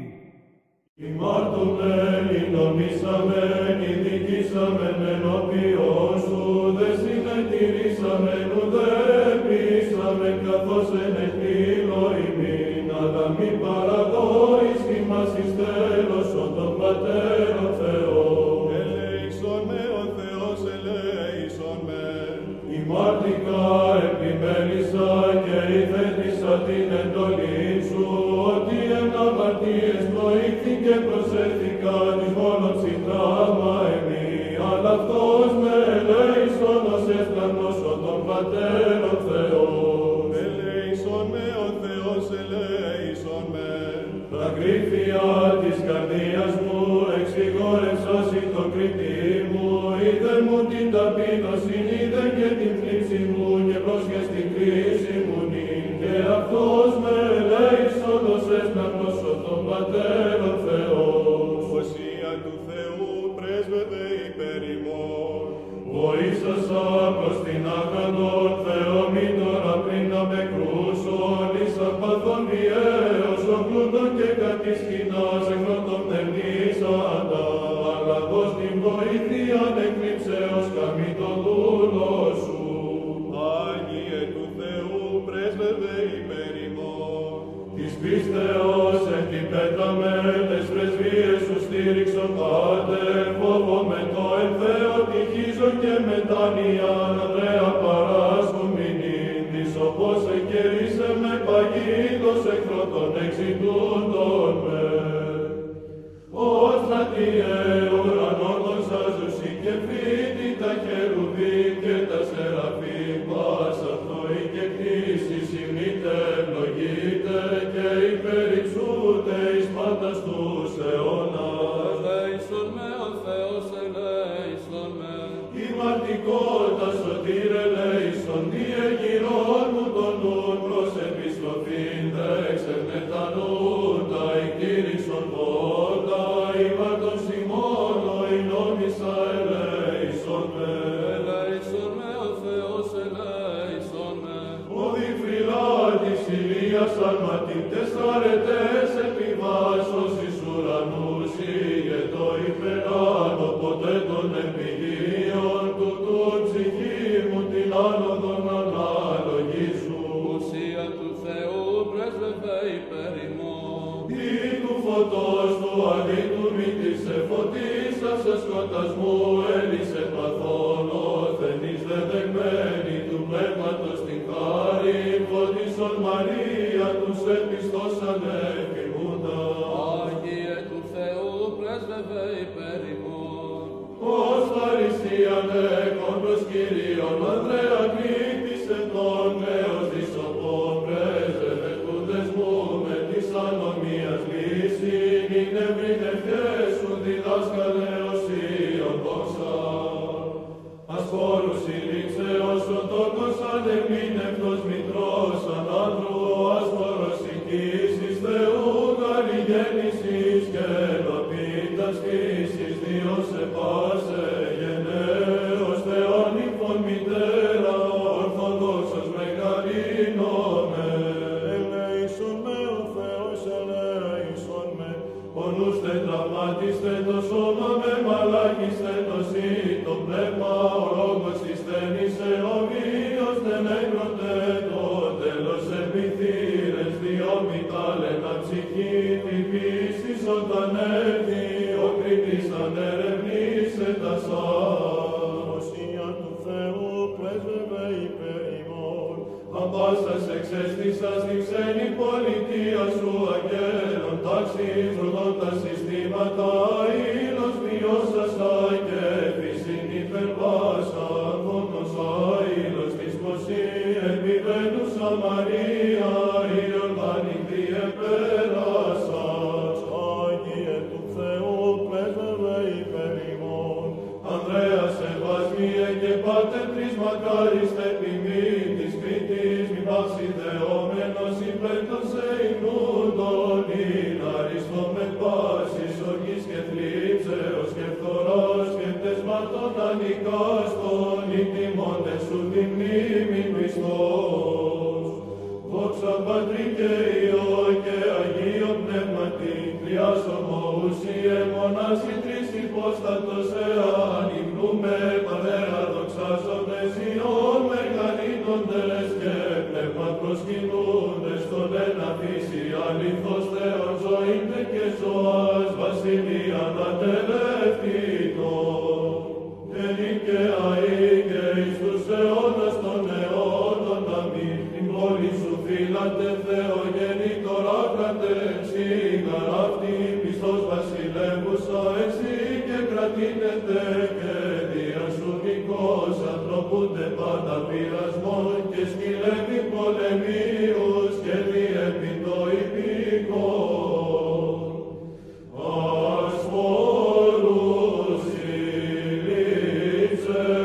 Ημάρτωμεν, νομίσαμεν, ειδικήσαμεν ενώπιον σου, δε συνετηρήσαμεν, ουδέ πείσαμεν, καθώς εν εκπήλω ημίν, αλλά μη παραδόης ημάς εις τέλος, ο τον Πατέρων Θεόν. Ελέησον με ο Θεός, ελέησον με. Ημάρτηκα, επιμέλησα και υθέτησα την εντολή σου, ότι εν αμαρτίες προήχθηκε προσέχθηκα της μόνον συντάγμα εμεί, αλλά αυτός με ελέησον ως εύκανος ο των Πατέρων Θεός. Ελέησον με ο Θεός, ελέησον με. Τα κρύφια της καρδίας μου εξηγώ την ταπείνωση είδε και την θλίψη μου και πρόσχε στην κρίση μου νυν. Και αυτός με ελέησον δώσες να γνώσω τον Πατέρον Θεός. Οσία του Θεού πρέσβευε υπέρ ημών. Βοήθασα προς την άκραντον Θεομήτωρα πριν να με κρούσον, εις απαθών βιαίος οκλούντον και κατησκηνάς εκρότων πνευνήσαντα, αλλά δώσ' την βοήθειαν εκλείψεως καμή το δούλο σου. Άγιε του Θεού πρέσβευε υπέρ ημών. Της πίστεως εν την πέτρα με τες πρεσβείες σου στήριξον Πάτερ, φόβομαι το εν Θεό τυχίζω και μετάνοιαν Ανδρέα παράσκου μηνύν, της όπως εκκαιρίσε με παγίδος εχθρότων εξητούντων με. Ο στρατιέ ουρανών δοξάζουσι και φύτη τα χερουβίμ και τα σεραφείμ, πας αυτό και κτήσεις ημίτε ευλογείτε και υπερυψούτε εις πάντας τους αιώνας. Ελέησον με ο Θεός, ελέησον με. Η μαρτικότητα σωτήρ ελέησον, διεγειρών μου τον νουν προς επιστροφήν δέξε μετανούντα, εκτήρησον πόρτα, ημάρ των σημώνω, η νόμισα ελέησον με. Ελέησον με ο Θεός, ελέησον με. Ο διφυλάτης ηλίας αρματίτες αρετές επιβάσος εις ουρανούς ηγετό υπεράνω ποτέ των επιγείων του του ψυχή μου την άνοδον αναλογήσου. Ουσία του Θεού πρέσβευε υπέρ ημών. Ή του φωτός του αλήτου μη της εφωτίσας σε σκοτασμού έλυσε παθών όθενης δεδεγμένη του πνεύματος την χάρη φωτίσον Μαρία τους επιστός ανεφημούντα. Άγιε του Θεού πρέσβευε υπέρ ημών. Ως Φαρισίαν έκον προς Κύριον Ανδρέα κρίτησε τον νέος δισοπών πρέσβευε του δεσμού με της ανομίας λύσιν είναι βρήν ευχές σου διδάσκαλε οσίων δόξα. Ασχόλους συλλήψεως ο τόκος ανεμίνευτος μητρός ανάνδρου ασχόλος οικήσεις Θεού γαριγέννησης και ενωπήτας φύσης Διός σε πάσε γενναίος Θεόν νύμφων μητέρα ορθοδόξος μεγαλύνομαι. Ελέησον με ο Θεός, ελέησον με. Ο νους τετραμάτιστε το σώμα με μαλάκιστε το σύ, το πνεύμα ο λόγος εισθένησε ο βίος δεν έκρωτε το τέλος επιθύρες δυο μητάλενα ψυχή τη πίστης όταν έρθει ο κριτής ανερευνήσε τα σαν. Οσία του Θεού πρέσβευε υπέρ ημών. Απάστας εξέστησα στη ξένη πολιτεία σου αγγέλων τάξης ροδών τα συστήματα ήλος βιώσασα και φύσιν υπερβάσα φώτος αήλος της ποσή επιβαίνουσα Μαρία η Ιορδάνη διεπέρασας. Άγιε του Θεού πρέσβευε υπέρ ημών. Ανδρέας σεβασμίε και πατέτρις μακάριστε τιμή της Κρήτης μη παύσει δεόμενος υπέρ των σεϊνούντων ειν αριστό με πάσης οργής και θλίψεως και φθοράς και πτεσμάτων ανικάστων οι τιμώντες σου τη μνήμη Χριστός. Δόξα Πατρί και Υιό και Αγίο Πνεύματι, Τριάς ομοούσιε μονάς η τρεις υπόστατος εάν υμνούμε Πατέρα δοξάζοντες Υιόν μεγαλύνοντες και πνεύμα προσκυνούντες στον ένα φύση αληθώς Θεόν ζωήντε και ζωάς βασιλείαν ατελεύτητον. Και νικαιαή και εις τους αιώνας των αιώνων αμήν την πόλη σου φύλατε Θεογεννήτωρα κρατεύσει γαράφτη πιστός βασιλεύουσα εσύ και κρατήνετε και δια σου νικός ανθρωπούνται πάντα πειρασμών και σκυλεύει πολεμίους και διέπει το υπηκόν. Ασχόλους συλλήψε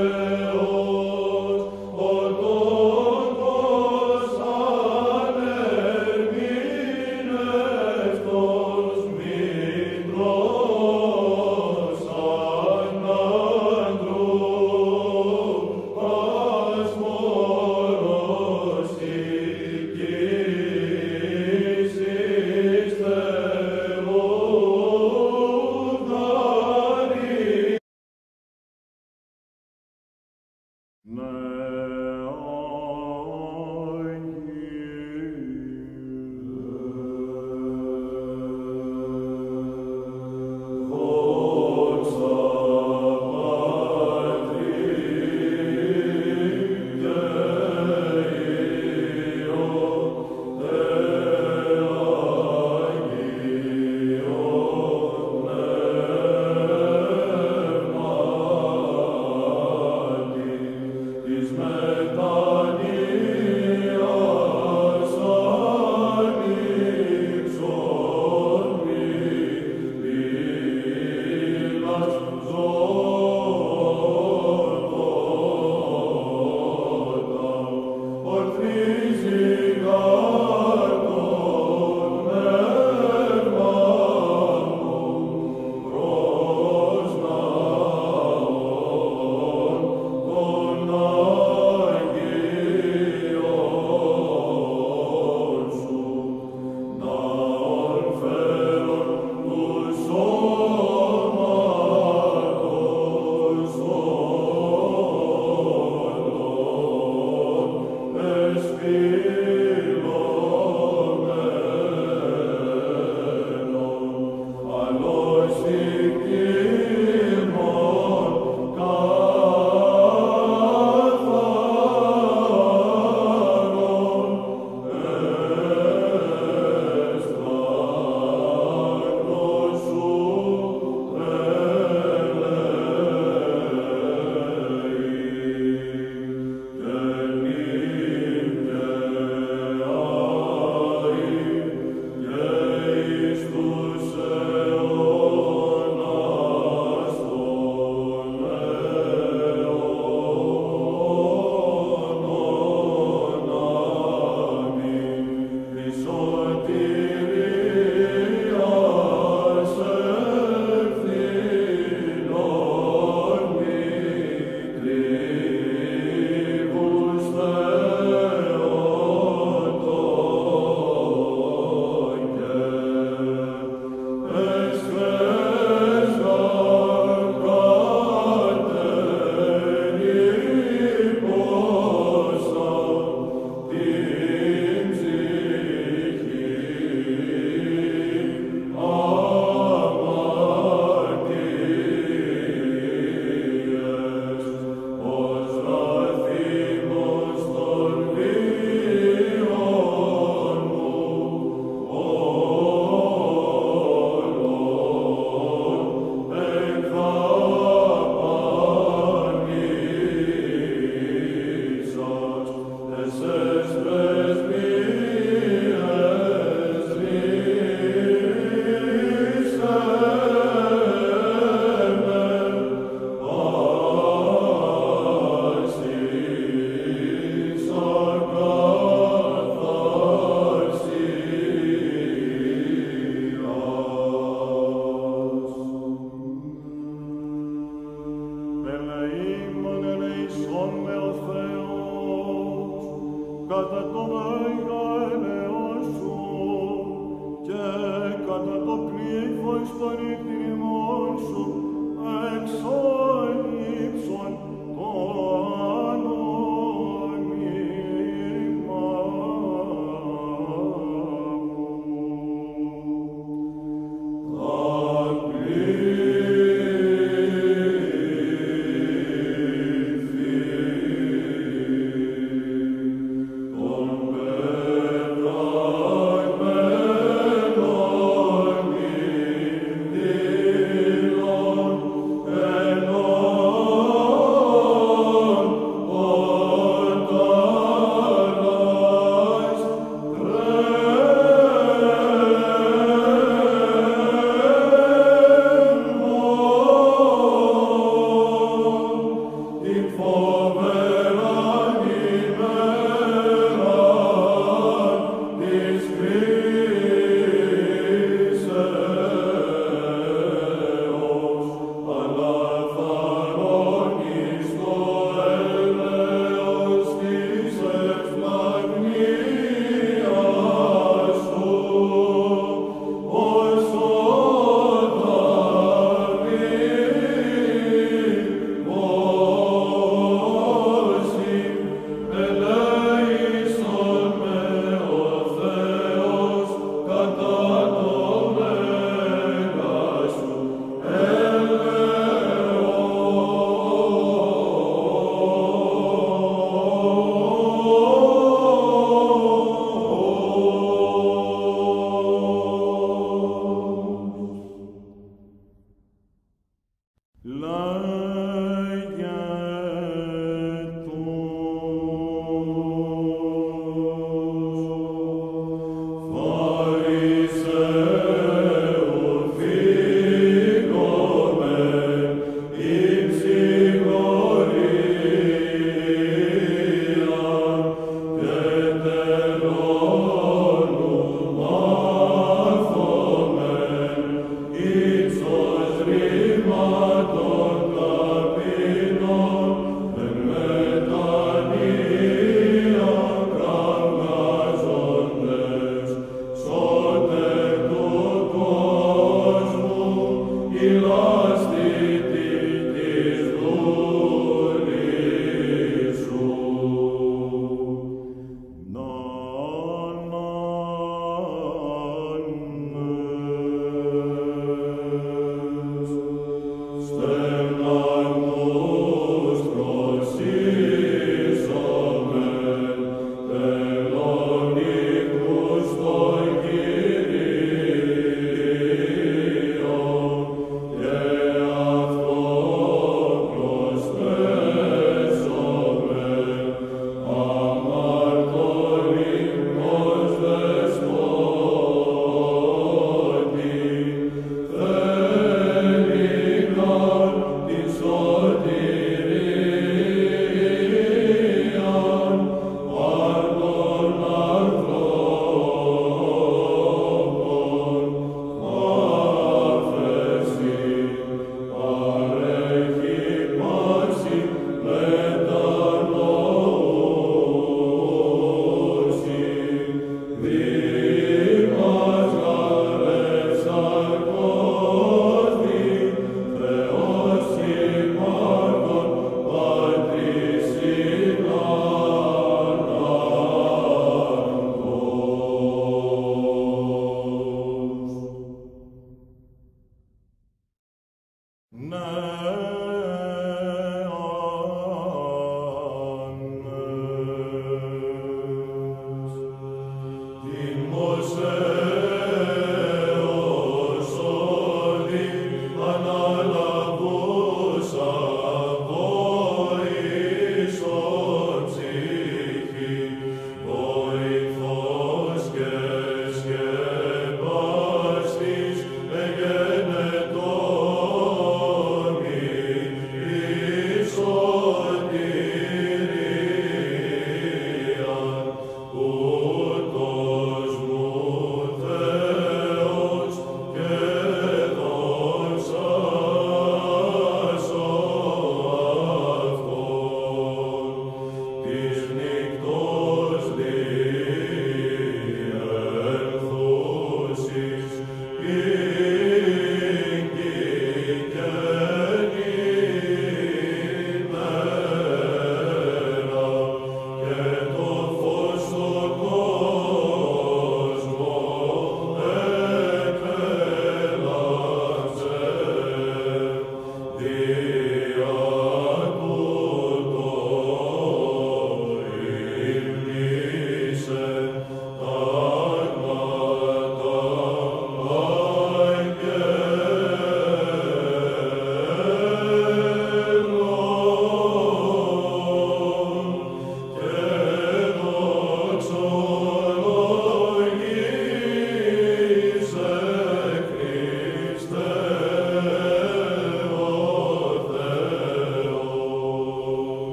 Amen.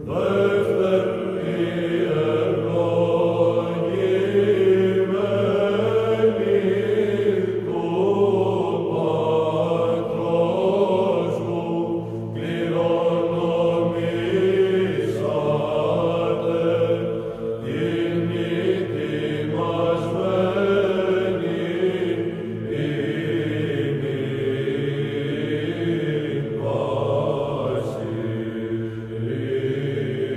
Amen.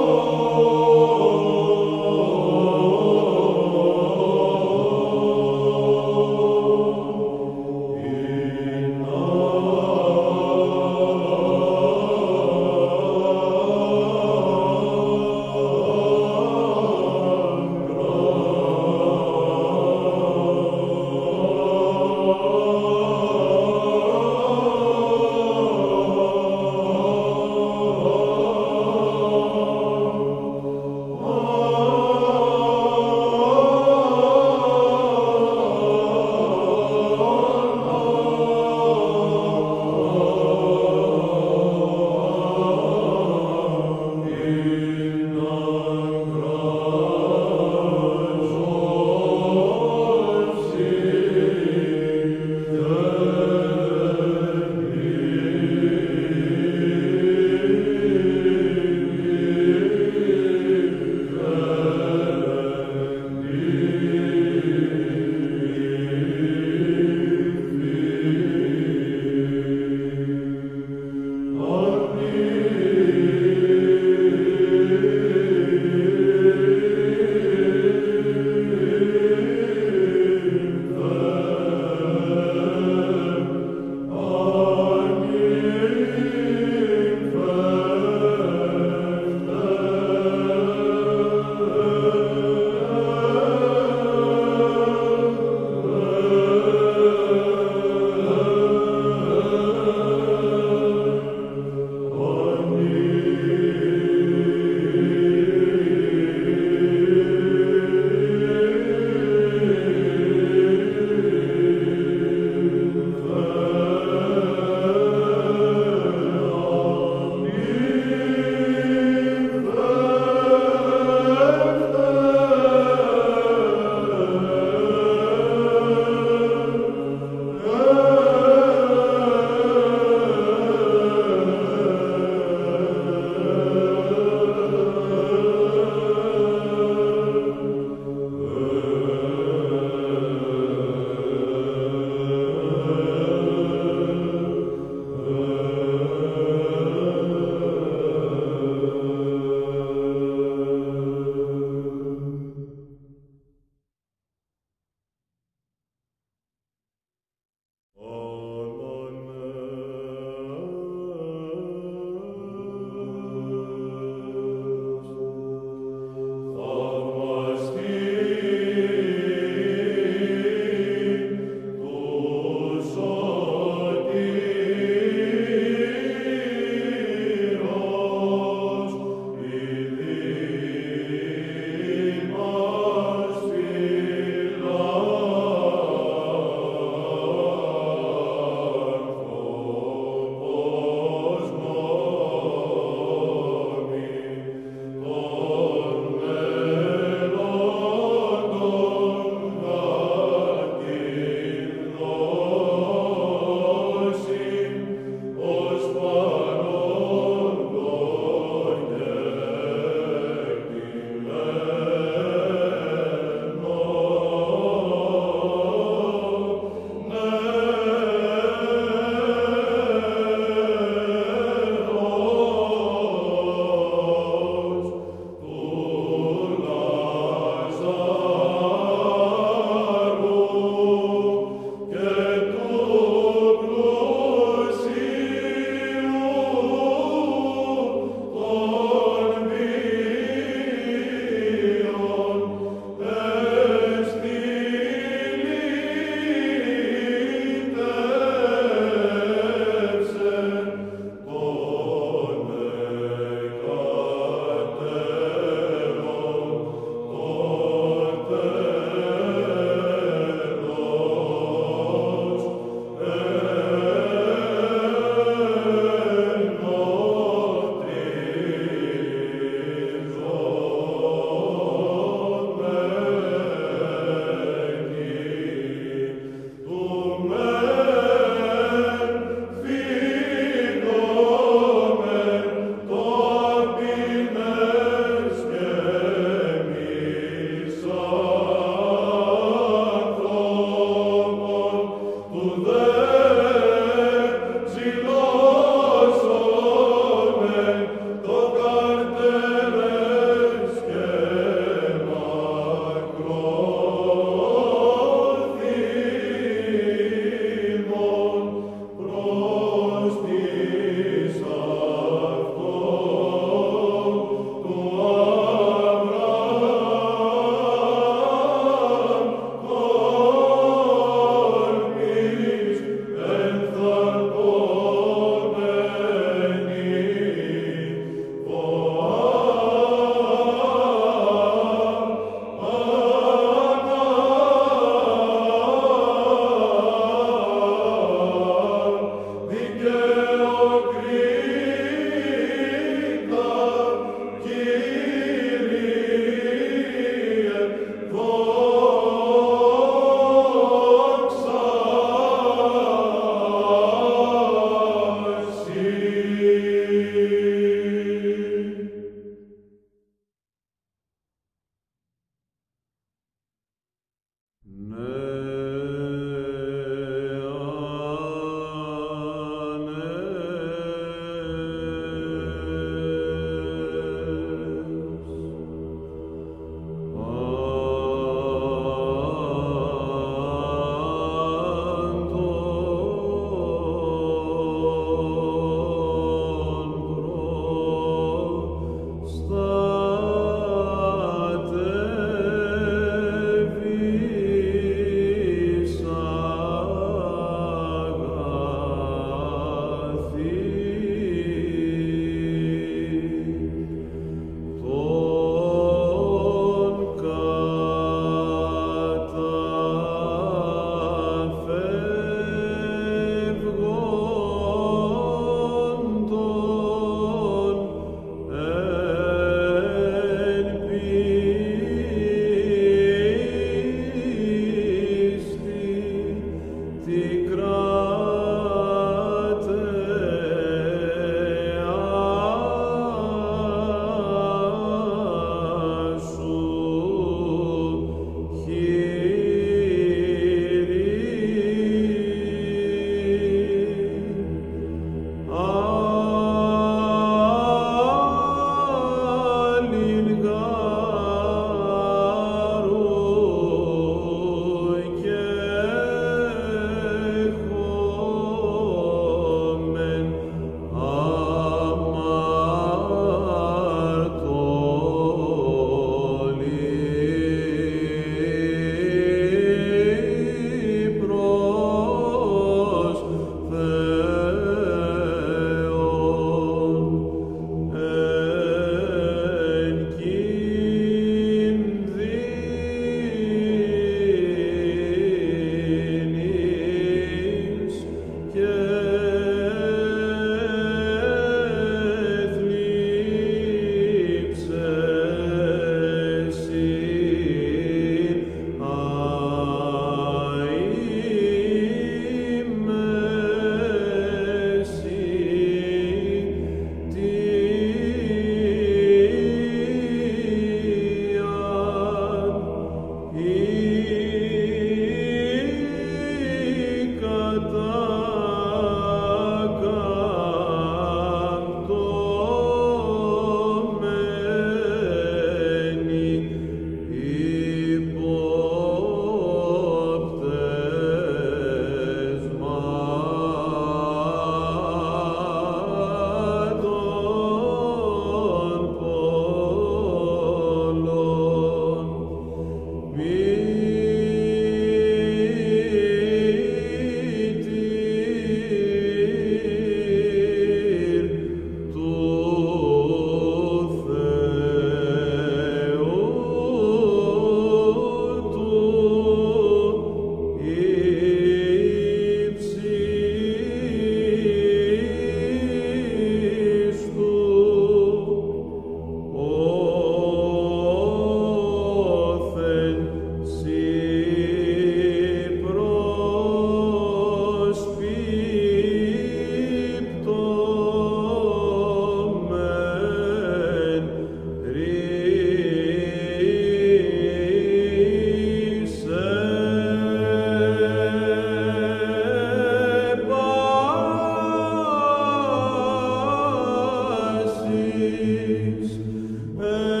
Θεέ